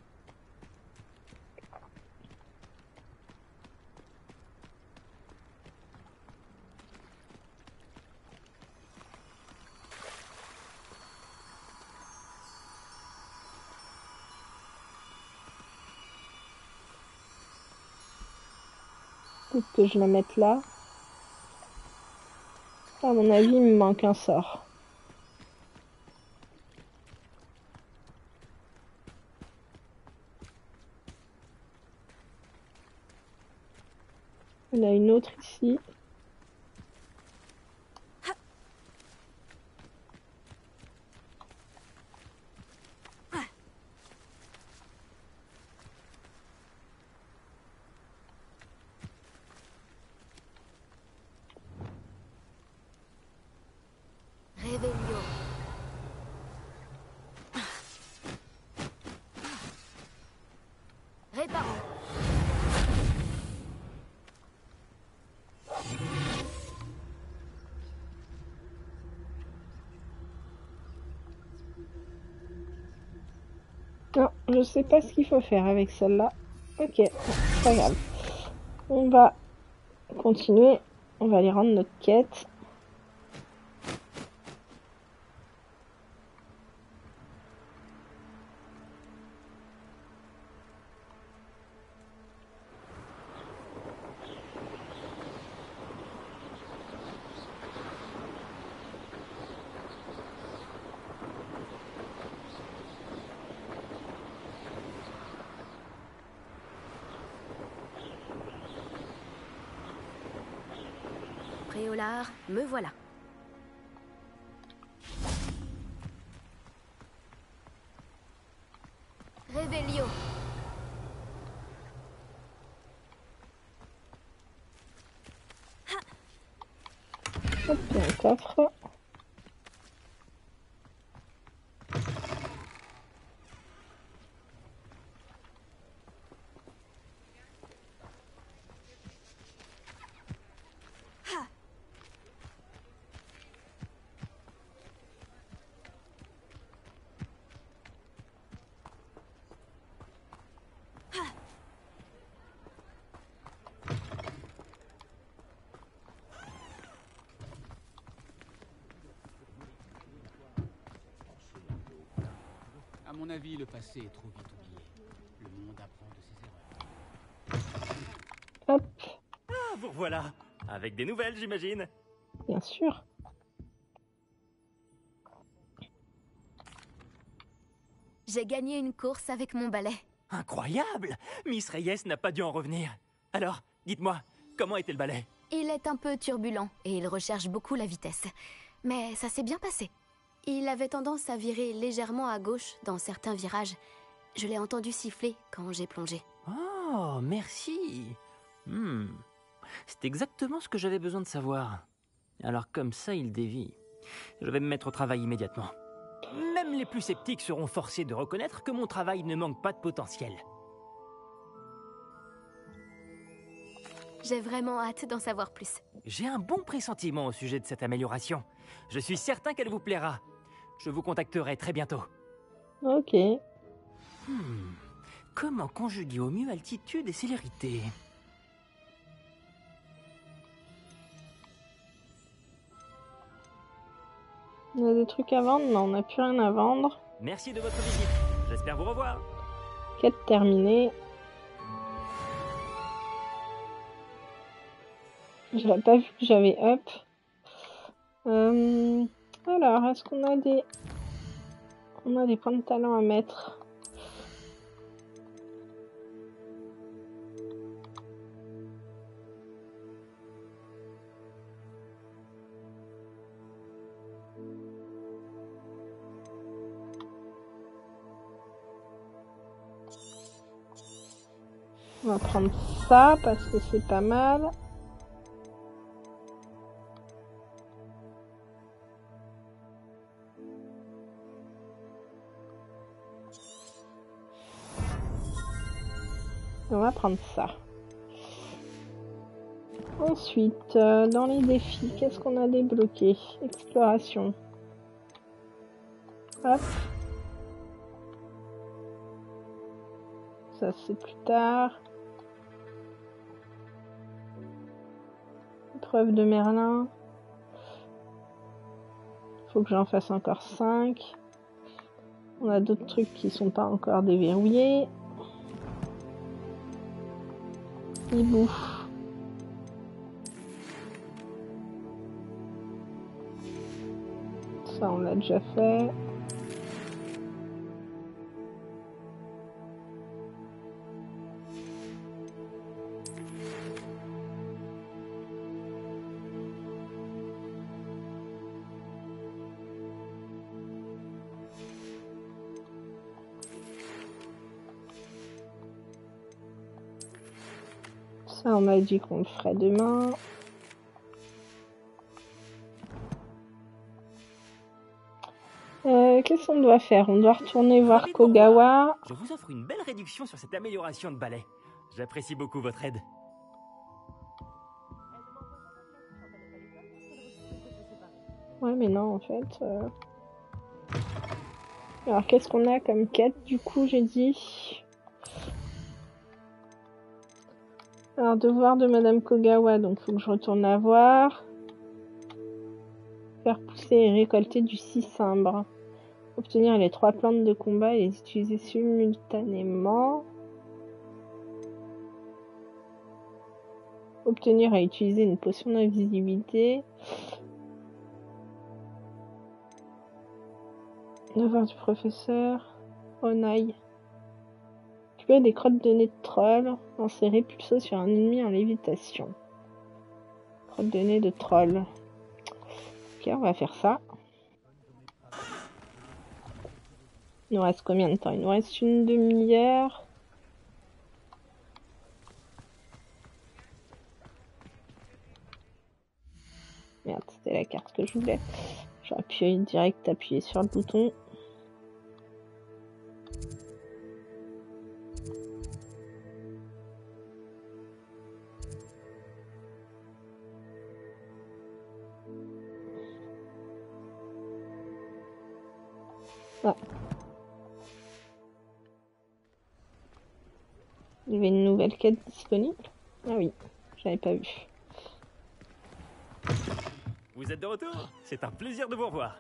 Peut-être que je la mette là. À mon avis, il me manque un sort. Il y en a une autre ici. Revelio. Réparons. Non, je sais pas ce qu'il faut faire avec celle-là. Ok, c'est pas grave. On va continuer. On va aller rendre notre quête. Préolard, me voilà. Revelio. Hop, il y a un coffre. À mon avis, le passé est trop vite oublié. Le monde apprend de ses erreurs. Hop, Ah, vous revoilà. Avec des nouvelles, j'imagine. bien sûr. J'ai gagné une course avec mon balai. Incroyable! Miss Reyes n'a pas dû en revenir. Alors, dites-moi, comment était le balai? Il est un peu turbulent et il recherche beaucoup la vitesse. Mais ça s'est bien passé. Il avait tendance à virer légèrement à gauche dans certains virages. Je l'ai entendu siffler quand j'ai plongé. Oh, merci. C'est exactement ce que j'avais besoin de savoir. Alors comme ça, il dévie. Je vais me mettre au travail immédiatement. Même les plus sceptiques seront forcés de reconnaître que mon travail ne manque pas de potentiel. J'ai vraiment hâte d'en savoir plus. J'ai un bon pressentiment au sujet de cette amélioration. Je suis certain qu'elle vous plaira. Je vous contacterai très bientôt. Ok. Comment conjuguer au mieux altitude et célérité? On a des trucs à vendre? Non, on n'a plus rien à vendre. Merci de votre visite. J'espère vous revoir. Quête terminée. J'avais pas vu que j'avais up. Alors, est-ce qu'on a des... On a des points de talent à mettre. On va prendre ça parce que c'est pas mal. On va prendre ça. Ensuite, dans les défis, qu'est-ce qu'on a débloqué? Exploration. Hop. Ça, c'est plus tard. Épreuve de Merlin. Faut que j'en fasse encore 5. On a d'autres trucs qui sont pas encore déverrouillés. Hibou. Ça, on l'a déjà fait. Ça, on m'a dit qu'on le ferait demain. Qu'est-ce qu'on doit faire? On doit retourner voir Kogawa. Je vous offre une belle réduction sur cette amélioration de balai. J'apprécie beaucoup votre aide. Ouais, mais non, en fait. Alors, qu'est-ce qu'on a comme quête, du coup, j'ai dit? Alors, devoir de Madame Kogawa, donc faut que je retourne la voir. Faire pousser et récolter du cicimbre. Obtenir les 3 plantes de combat et les utiliser simultanément. Obtenir et utiliser une potion d'invisibilité. Devoir du professeur. Onaï. Récupérer des crottes de nez de troll. Lancer répulsé sur un ennemi en lévitation. Crottes de nez de troll. Ok, on va faire ça. Il nous reste combien de temps? Il nous reste une demi-heure. Merde, c'était la carte que je voulais. J'aurais pu direct appuyer sur le bouton. Ah. Il y avait une nouvelle quête disponible. Ah oui, j'avais pas vu. Vous êtes de retour? C'est un plaisir de vous revoir.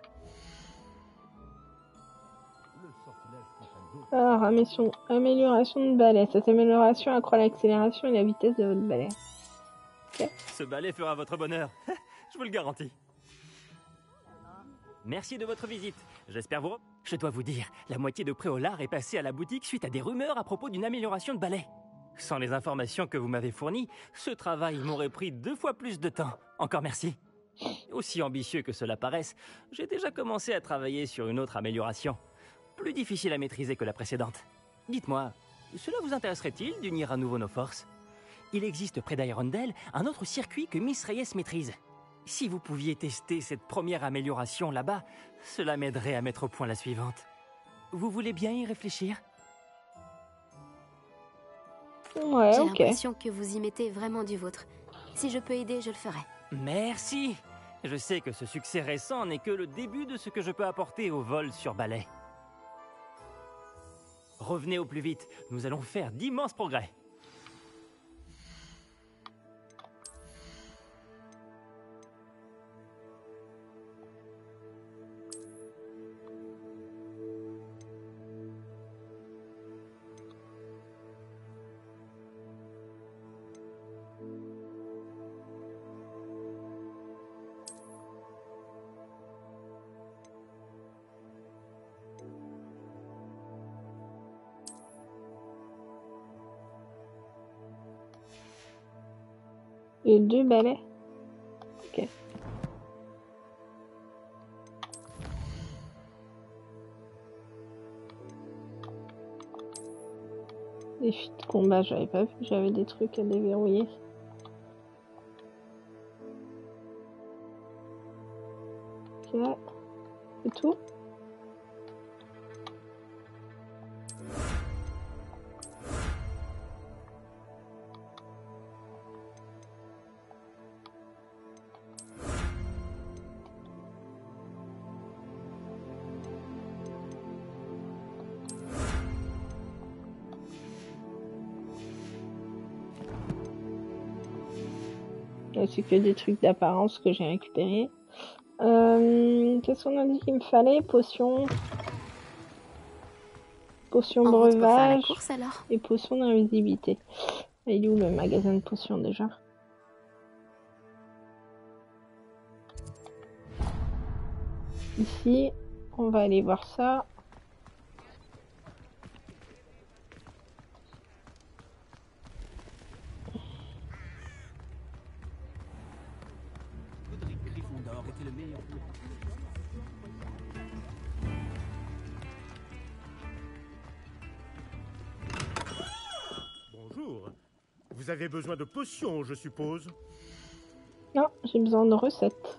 Alors, amélioration de balai. Cette amélioration accroît l'accélération et la vitesse de votre balai. Okay. Ce balai fera votre bonheur. Je vous le garantis. Merci de votre visite. J'espère vous... Je dois vous dire, la moitié de Préolard est passée à la boutique suite à des rumeurs à propos d'une amélioration de balai. Sans les informations que vous m'avez fournies, ce travail m'aurait pris 2 fois plus de temps. Encore merci. Aussi ambitieux que cela paraisse, j'ai déjà commencé à travailler sur une autre amélioration. Plus difficile à maîtriser que la précédente. Dites-moi, cela vous intéresserait-il d'unir à nouveau nos forces? Il existe près d'Irondale un autre circuit que Miss Reyes maîtrise. Si vous pouviez tester cette première amélioration là-bas, cela m'aiderait à mettre au point la suivante. Vous voulez bien y réfléchir? Ouais, J'ai ok. l'impression que vous y mettez vraiment du vôtre. Si je peux aider, je le ferai. Merci. Je sais que ce succès récent n'est que le début de ce que je peux apporter au vol sur balai. Revenez au plus vite, nous allons faire d'immenses progrès. Et 2 balais. Ok. Les filles de combat, j'avais pas vu, j'avais des trucs à déverrouiller. Ok. C'est tout. C'est que des trucs d'apparence que j'ai récupérés. Qu'est-ce qu'on a dit qu'il me fallait? Potion. Potion On rentre pour faire la breuvage. course alors? Et potion d'invisibilité. Il est où le magasin de potions déjà? Ici. On va aller voir ça. Godric Gryffondor était le meilleur. Bonjour. Vous avez besoin de potions, je suppose? Non, j'ai besoin de recettes.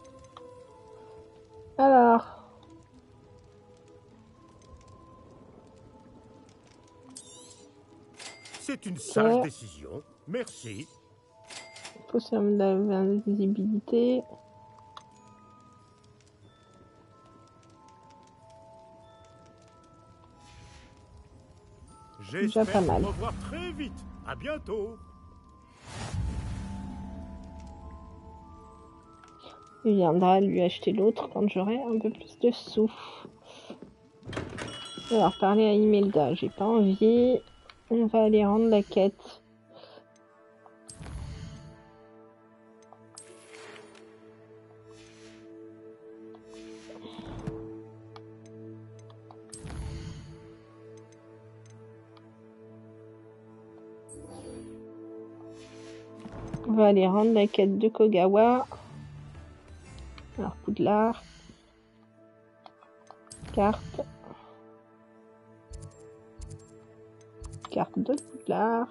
Alors. C'est une sage décision. Merci. Potion d'invisibilité. Déjà pas J'espère mal. vous revoir très vite. À bientôt. Il viendra lui acheter l'autre quand j'aurai un peu plus de sous. Alors, parler à Imelda, j'ai pas envie. On va aller rendre la quête. On va aller rendre la quête de Kogawa. Alors, Poudlard. Carte. Carte de Poudlard.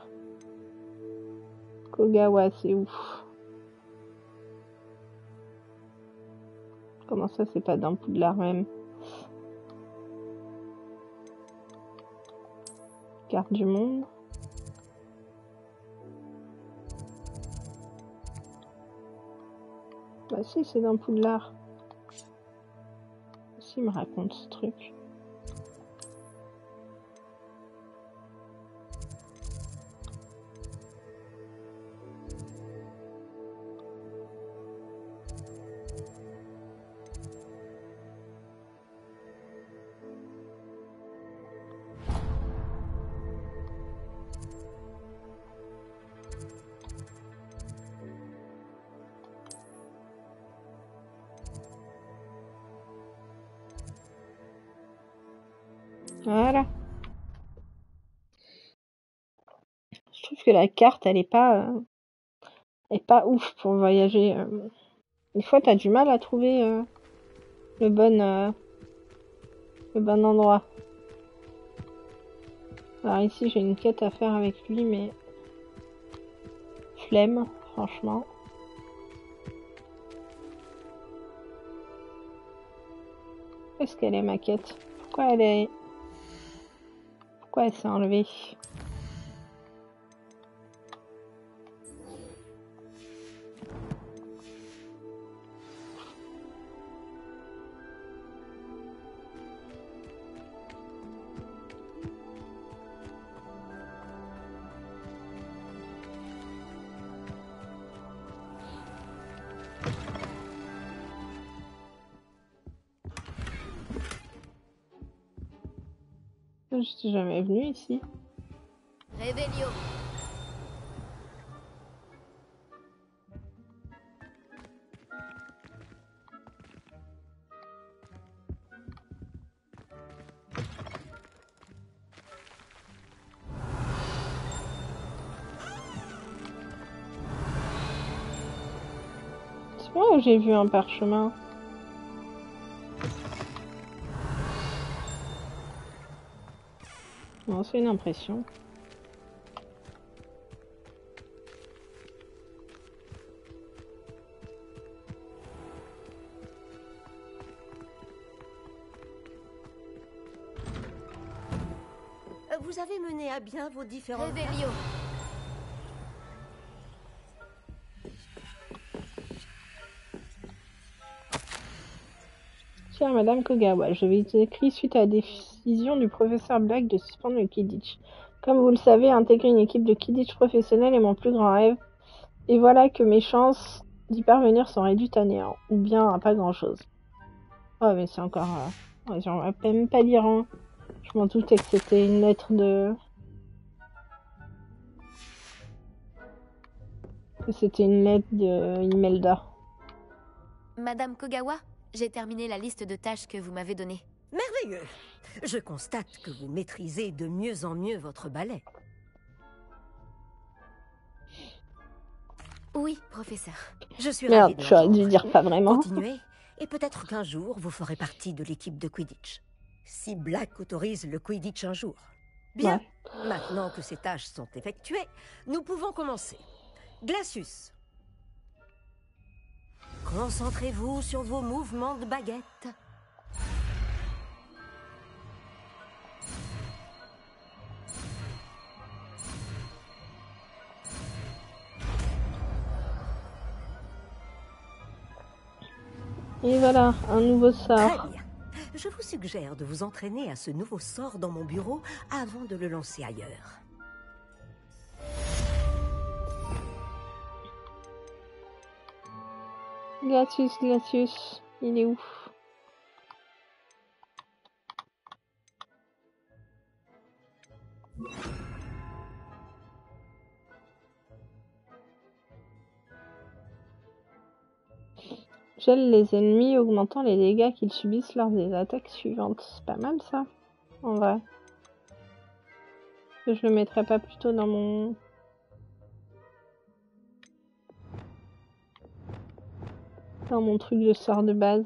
Kogawa, c'est où? Comment ça, c'est pas dans Poudlard même? Carte du monde. Bah si, c'est dans Poudlard. Si, il me raconte ce truc. Voilà. Je trouve que la carte, elle est pas ouf pour voyager. Des fois, t'as du mal à trouver le bon endroit. Alors ici, j'ai une quête à faire avec lui, mais flemme, franchement. Est-ce qu'elle est ma quête? Pourquoi elle s'est enlevée? Je suis jamais venue ici. Réveillon. C'est moi où j'ai vu un parchemin. Non, c'est une impression. Vous avez mené à bien vos différents... Réveillon. Chère Madame Kogawa, je vais écrire suite à la décision du professeur Black de suspendre le Quidditch. Comme vous le savez, intégrer une équipe de Quidditch professionnelle est mon plus grand rêve. Et voilà que mes chances d'y parvenir sont réduites à néant, ou bien à pas grand-chose. Oh, mais c'est encore... j'en vais même pas lire, hein. Je m'en doutais que c'était une lettre de... Que c'était une lettre de Imelda. Madame Kogawa, j'ai terminé la liste de tâches que vous m'avez donnée. Merveilleux. Je constate que vous maîtrisez de mieux en mieux votre ballet. Oui, professeur. Je suis Merde, ravie de j'aurais dû l'entendre. dire pas vraiment. Continuez, et peut-être qu'un jour, vous ferez partie de l'équipe de Quidditch. Si Black autorise le Quidditch un jour. Bien, maintenant que ces tâches sont effectuées, nous pouvons commencer. Glacius. Concentrez-vous sur vos mouvements de baguette. Et voilà, un nouveau sort. Très bien. Je vous suggère de vous entraîner à ce nouveau sort dans mon bureau avant de le lancer ailleurs. Glacius, il est où? Gèle les ennemis, augmentant les dégâts qu'ils subissent lors des attaques suivantes. C'est pas mal ça, en vrai. Je le mettrais pas plutôt dans mon... truc de sort de base.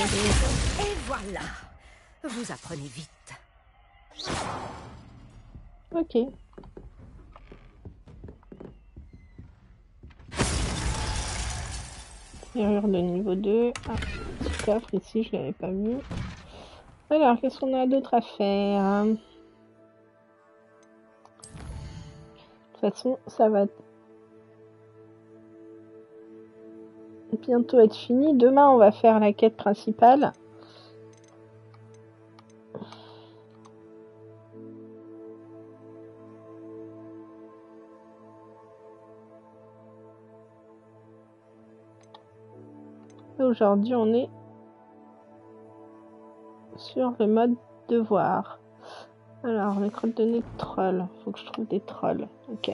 Et voilà. Vous apprenez vite. Ok. Serrure de niveau 2. Ah, petit coffre ici, je l'avais pas vu. Alors, qu'est-ce qu'on a d'autre à faire? De toute façon, ça va bientôt être fini. Demain, on va faire la quête principale. Aujourd'hui, on est sur le mode devoir. Alors, les coordonnées de trolls. Faut que je trouve des trolls. Ok.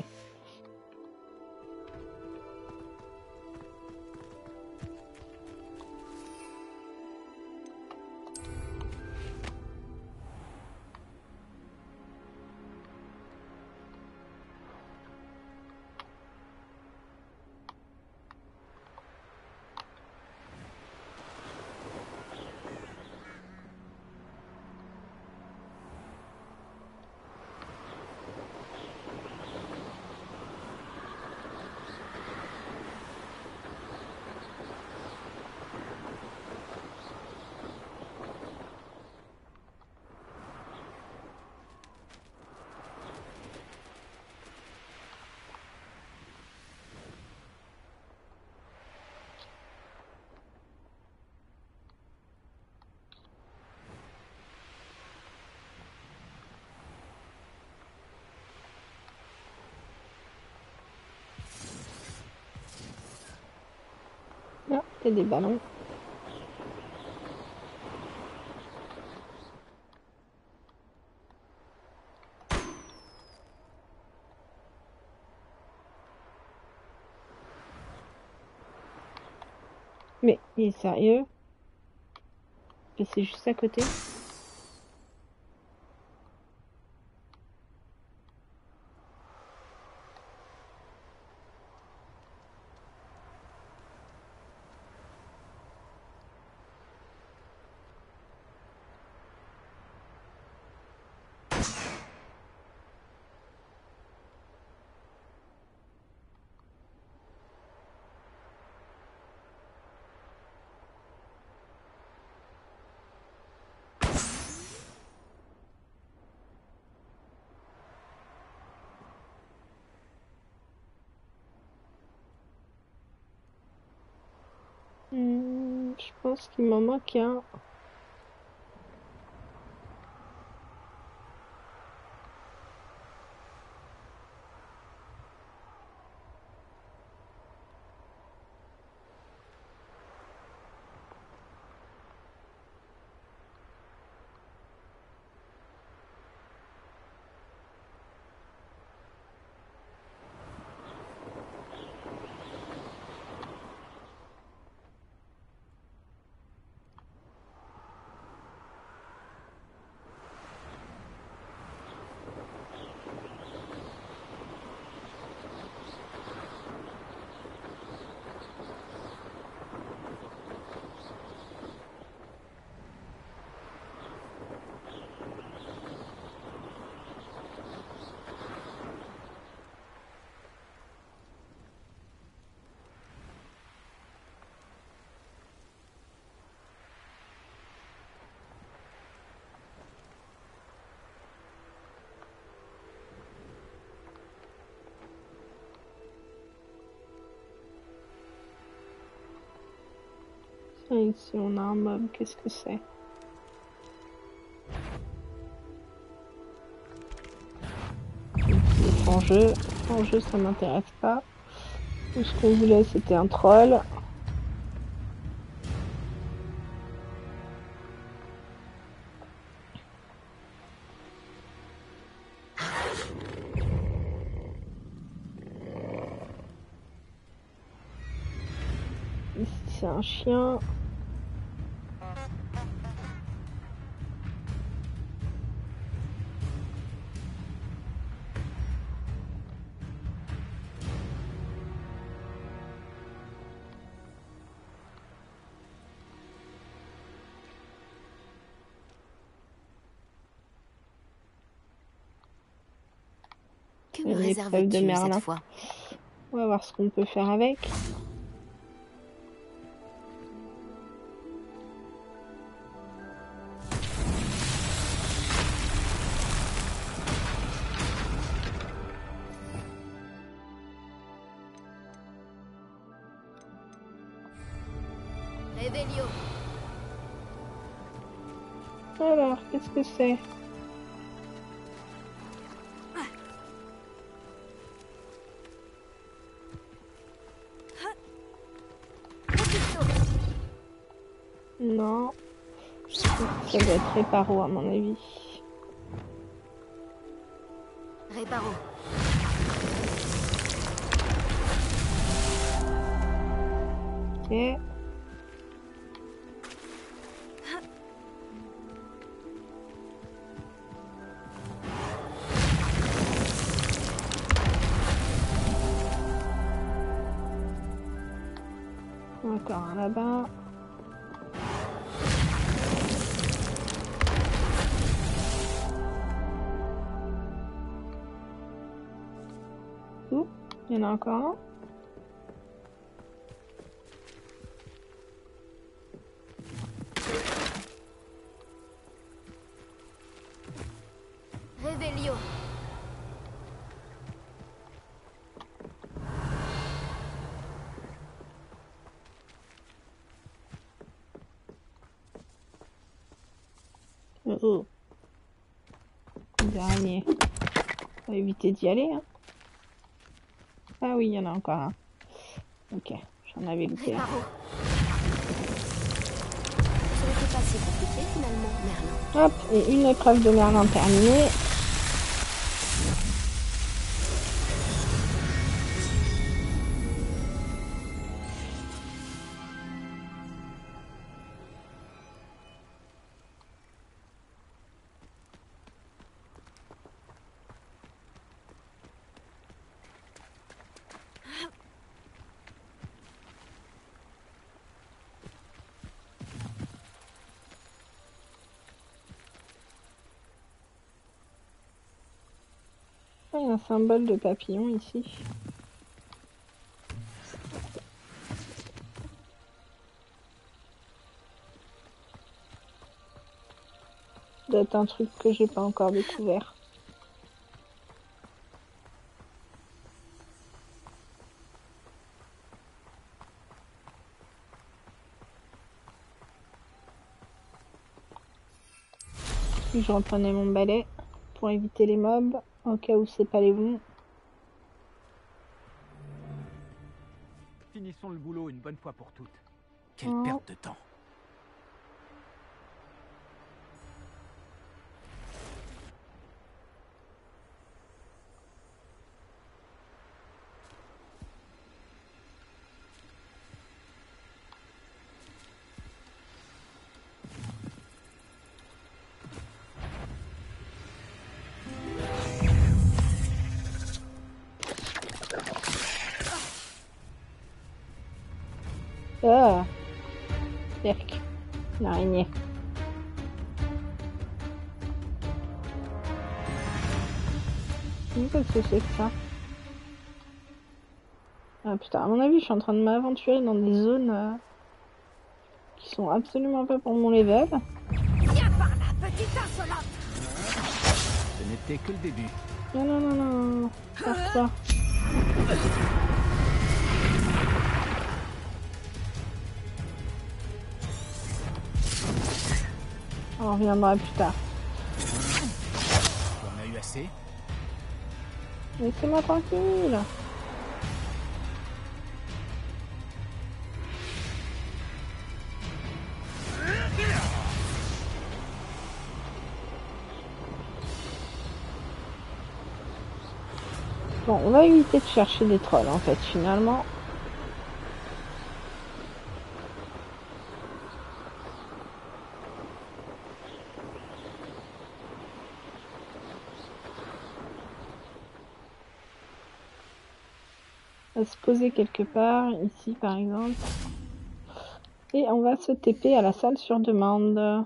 Ah, c'est des ballons. Mais il est sérieux? Et c'est juste à côté? Je pense qu'il m'en manque un. Et ici on a un mob, qu'est-ce que c'est? En jeu ça m'intéresse pas. Tout ce qu'on voulait c'était un troll. Ici c'est un chien. me Une épreuve de réserves-tu Merlin. cette fois? On va voir ce qu'on peut faire avec. Revelio. Alors, qu'est-ce que c'est? Non. Ça doit être Réparo à mon avis. Réparo. Ok. Encore un là-bas. Ouh, il y en a encore un. Revelio. Oh. Dernier. On va éviter d'y aller. Hein. Ah oui, il y en a encore un. Ok, j'en avais loupé un. Réparo. Ce n'était pas si compliqué finalement, Merlin. Hop, et une épreuve de Merlin terminée. Il y a un symbole de papillon ici. Doit être un truc que j'ai pas encore découvert. Puis je reprenais mon balai pour éviter les mobs, au cas où c'est pas les bons. Finissons le boulot une bonne fois pour toutes. Quelle Oh. perte de temps. Ah, cercle, l'araignée. Qu'est-ce que c'est que ça? Ah putain, à mon avis, je suis en train de m'aventurer dans des zones qui sont absolument pas pour mon level. Viens par là, petite insolente. Ce n'était que le début. Non, non, non, non, pars-toi. On reviendra plus tard. On a eu assez. Laissez-moi tranquille. Bon, on va éviter de chercher des trolls en fait, finalement. On va se poser quelque part, ici par exemple. Et on va se TP à la salle sur demande.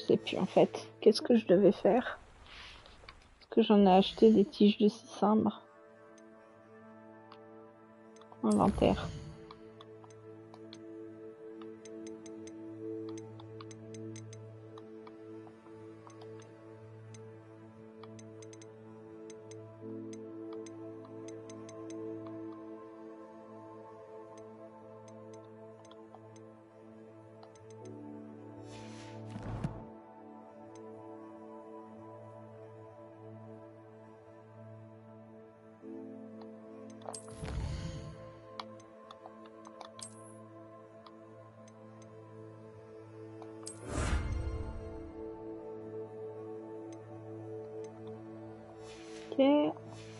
sais plus en fait. Qu'est-ce que je devais faire? Est-ce que j'en ai acheté des tiges de cimbre? Inventaire. Ok.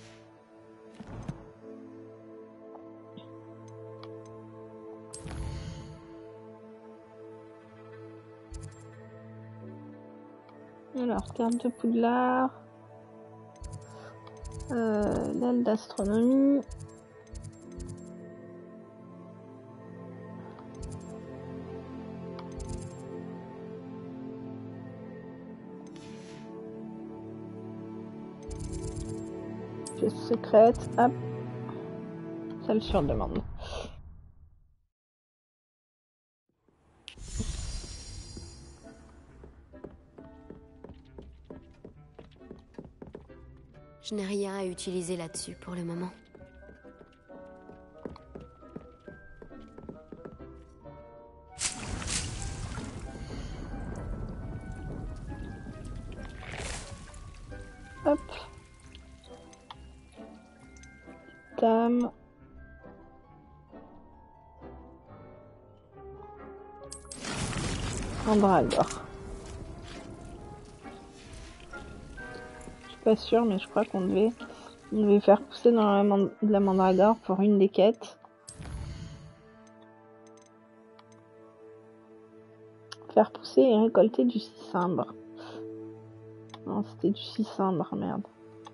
Alors, terme de Poudlard. L'aile d'astronomie. Pièce secrète, hop. Salle sur demande. Je n'ai rien à utiliser là-dessus pour le moment. Hop. Dame. Mandragore. Je suis pas sûre, mais je crois qu'on devait faire pousser dans de la mandragore pour une des quêtes. Faire pousser et récolter du cimbre. Non, c'était du cimbre, merde.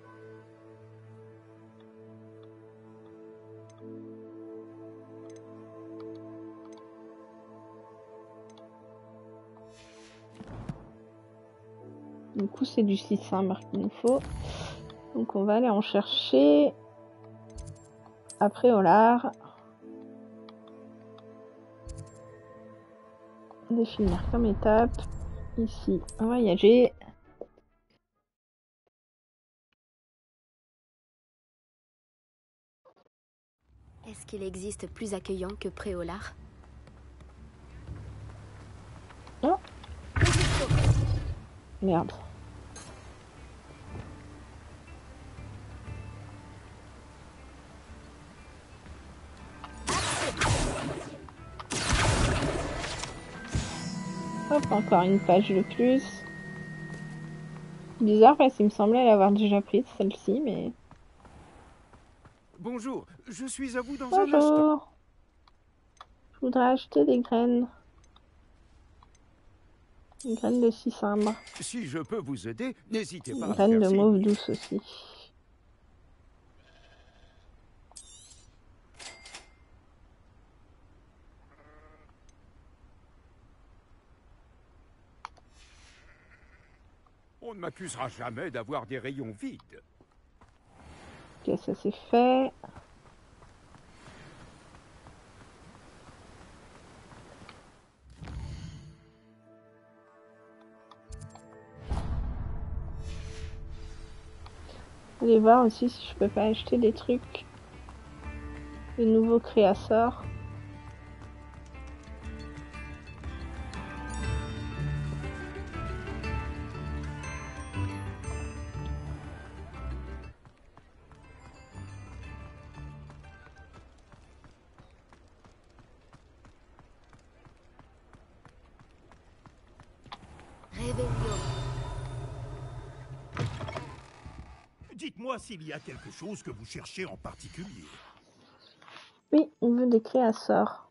Du coup, c'est du cimbre qu'il nous faut. Donc, on va aller en chercher après au lard. Définir comme étape. Ici, voyager. Est-ce qu'il existe plus accueillant que Préolard? Oh. Merde. Hop, encore une page de plus. Bizarre parce qu'il me semblait l'avoir déjà prise celle-ci, mais... Bonjour, je suis à vous dans un instant. Bonjour. Je voudrais acheter des graines. Une graine de cimbre. Si je peux vous aider, n'hésitez pas à Graine me de faire mauve signe. douce aussi. On ne m'accusera jamais d'avoir des rayons vides. Ok, ça c'est fait. Allez voir aussi si je peux pas acheter des trucs. De nouveaux créasseurs. Dites-moi s'il y a quelque chose que vous cherchez en particulier. Oui, on veut des créasseurs.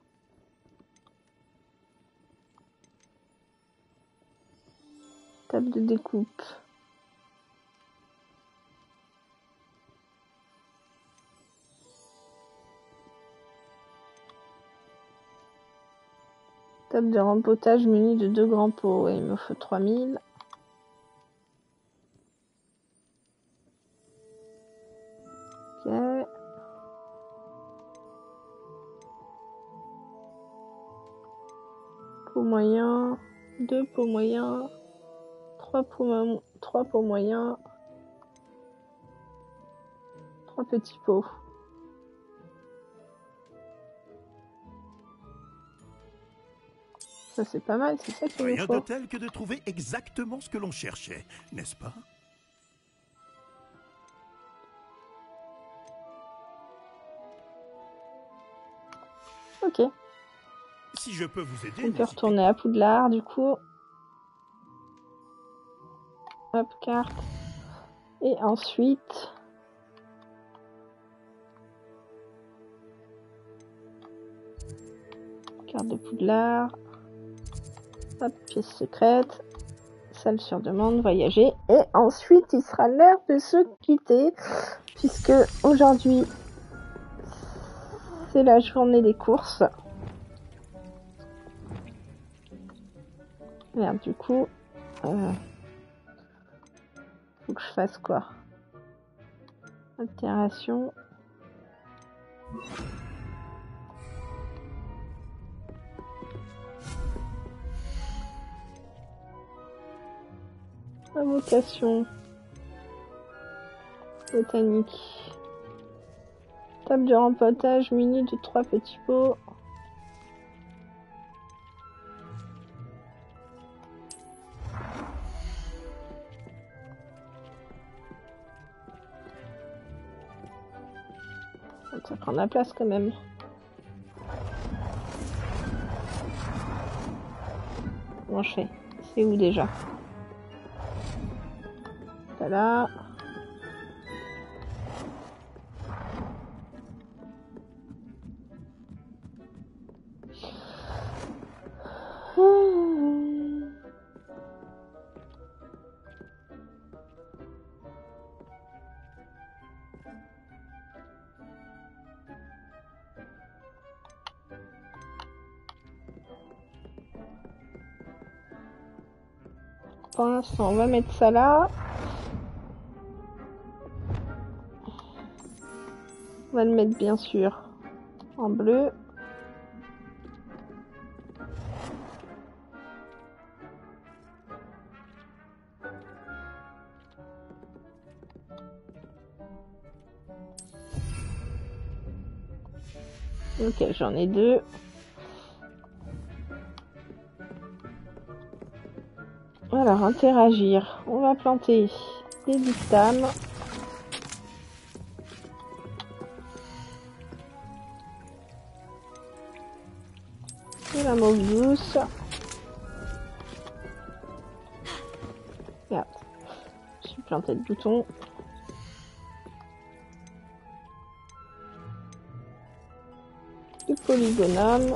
Table de découpe. Table de rempotage munie de 2 grands pots. Ouais, il me faut 3000. Ok. Pot moyen. 2 pots moyens. 3 pots moyens. 3 petits pots. Ça c'est pas mal, c'est ça qu'il nous Rien faut. de tel que de trouver exactement ce que l'on cherchait, n'est-ce pas? Ok. Si je peux vous aider, On peut retourner à Poudlard du coup. Hop, carte. Et ensuite... Carte de Poudlard. Hop, pièce secrète. Salle sur demande, voyager. Et ensuite, il sera l'heure de se quitter. Puisque aujourd'hui, c'est la journée des courses. Merde, du coup... faut que je fasse quoi? Altération. Invocation. Botanique. Table de rempotage munie de 3 petits pots. Ça prend de la place quand même. Comment je fais? C'est où déjà? Voilà. Pour l'instant, on va mettre ça là. On va le mettre bien sûr en bleu. Ok, j'en ai 2. Alors, interagir. On va planter des dictames. Et la mauve douce. Merde. Je suis planté de boutons. Du polygonome.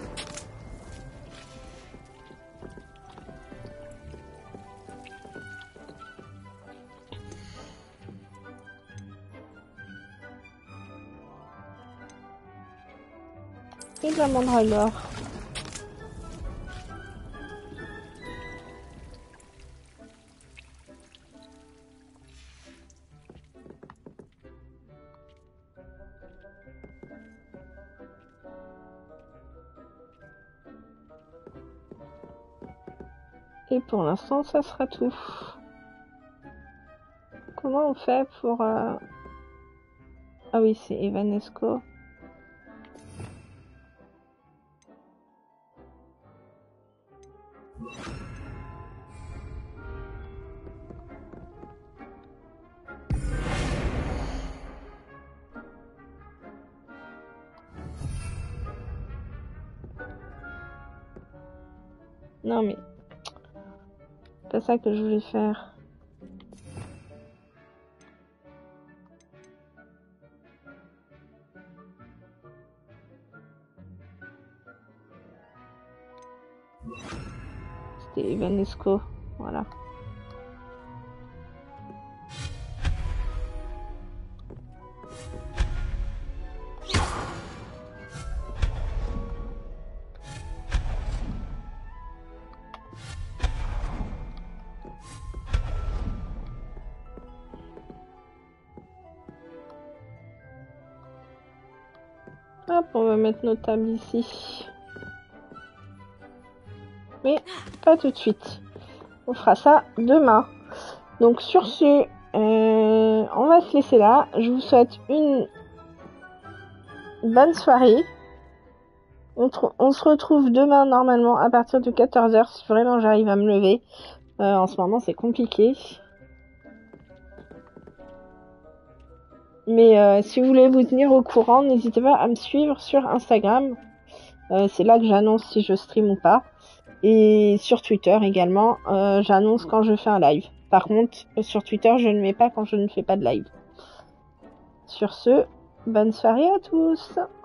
Et de la mandragore. Et pour l'instant, ça sera tout. Comment on fait pour... Ah oui, c'est Evanesco. Non mais... c'est pas ça que je voulais faire. C'était Evanesco, voilà. Hop, on va mettre nos tables ici. Mais pas tout de suite. On fera ça demain. Donc sur ce, on va se laisser là. Je vous souhaite une bonne soirée. On se retrouve demain normalement à partir de 14h si vraiment j'arrive à me lever. En ce moment c'est compliqué. Mais si vous voulez vous tenir au courant, n'hésitez pas à me suivre sur Instagram. C'est là que j'annonce si je stream ou pas. Et sur Twitter également, j'annonce quand je fais un live. Par contre, sur Twitter, je ne mets pas quand je ne fais pas de live. Sur ce, bonne soirée à tous!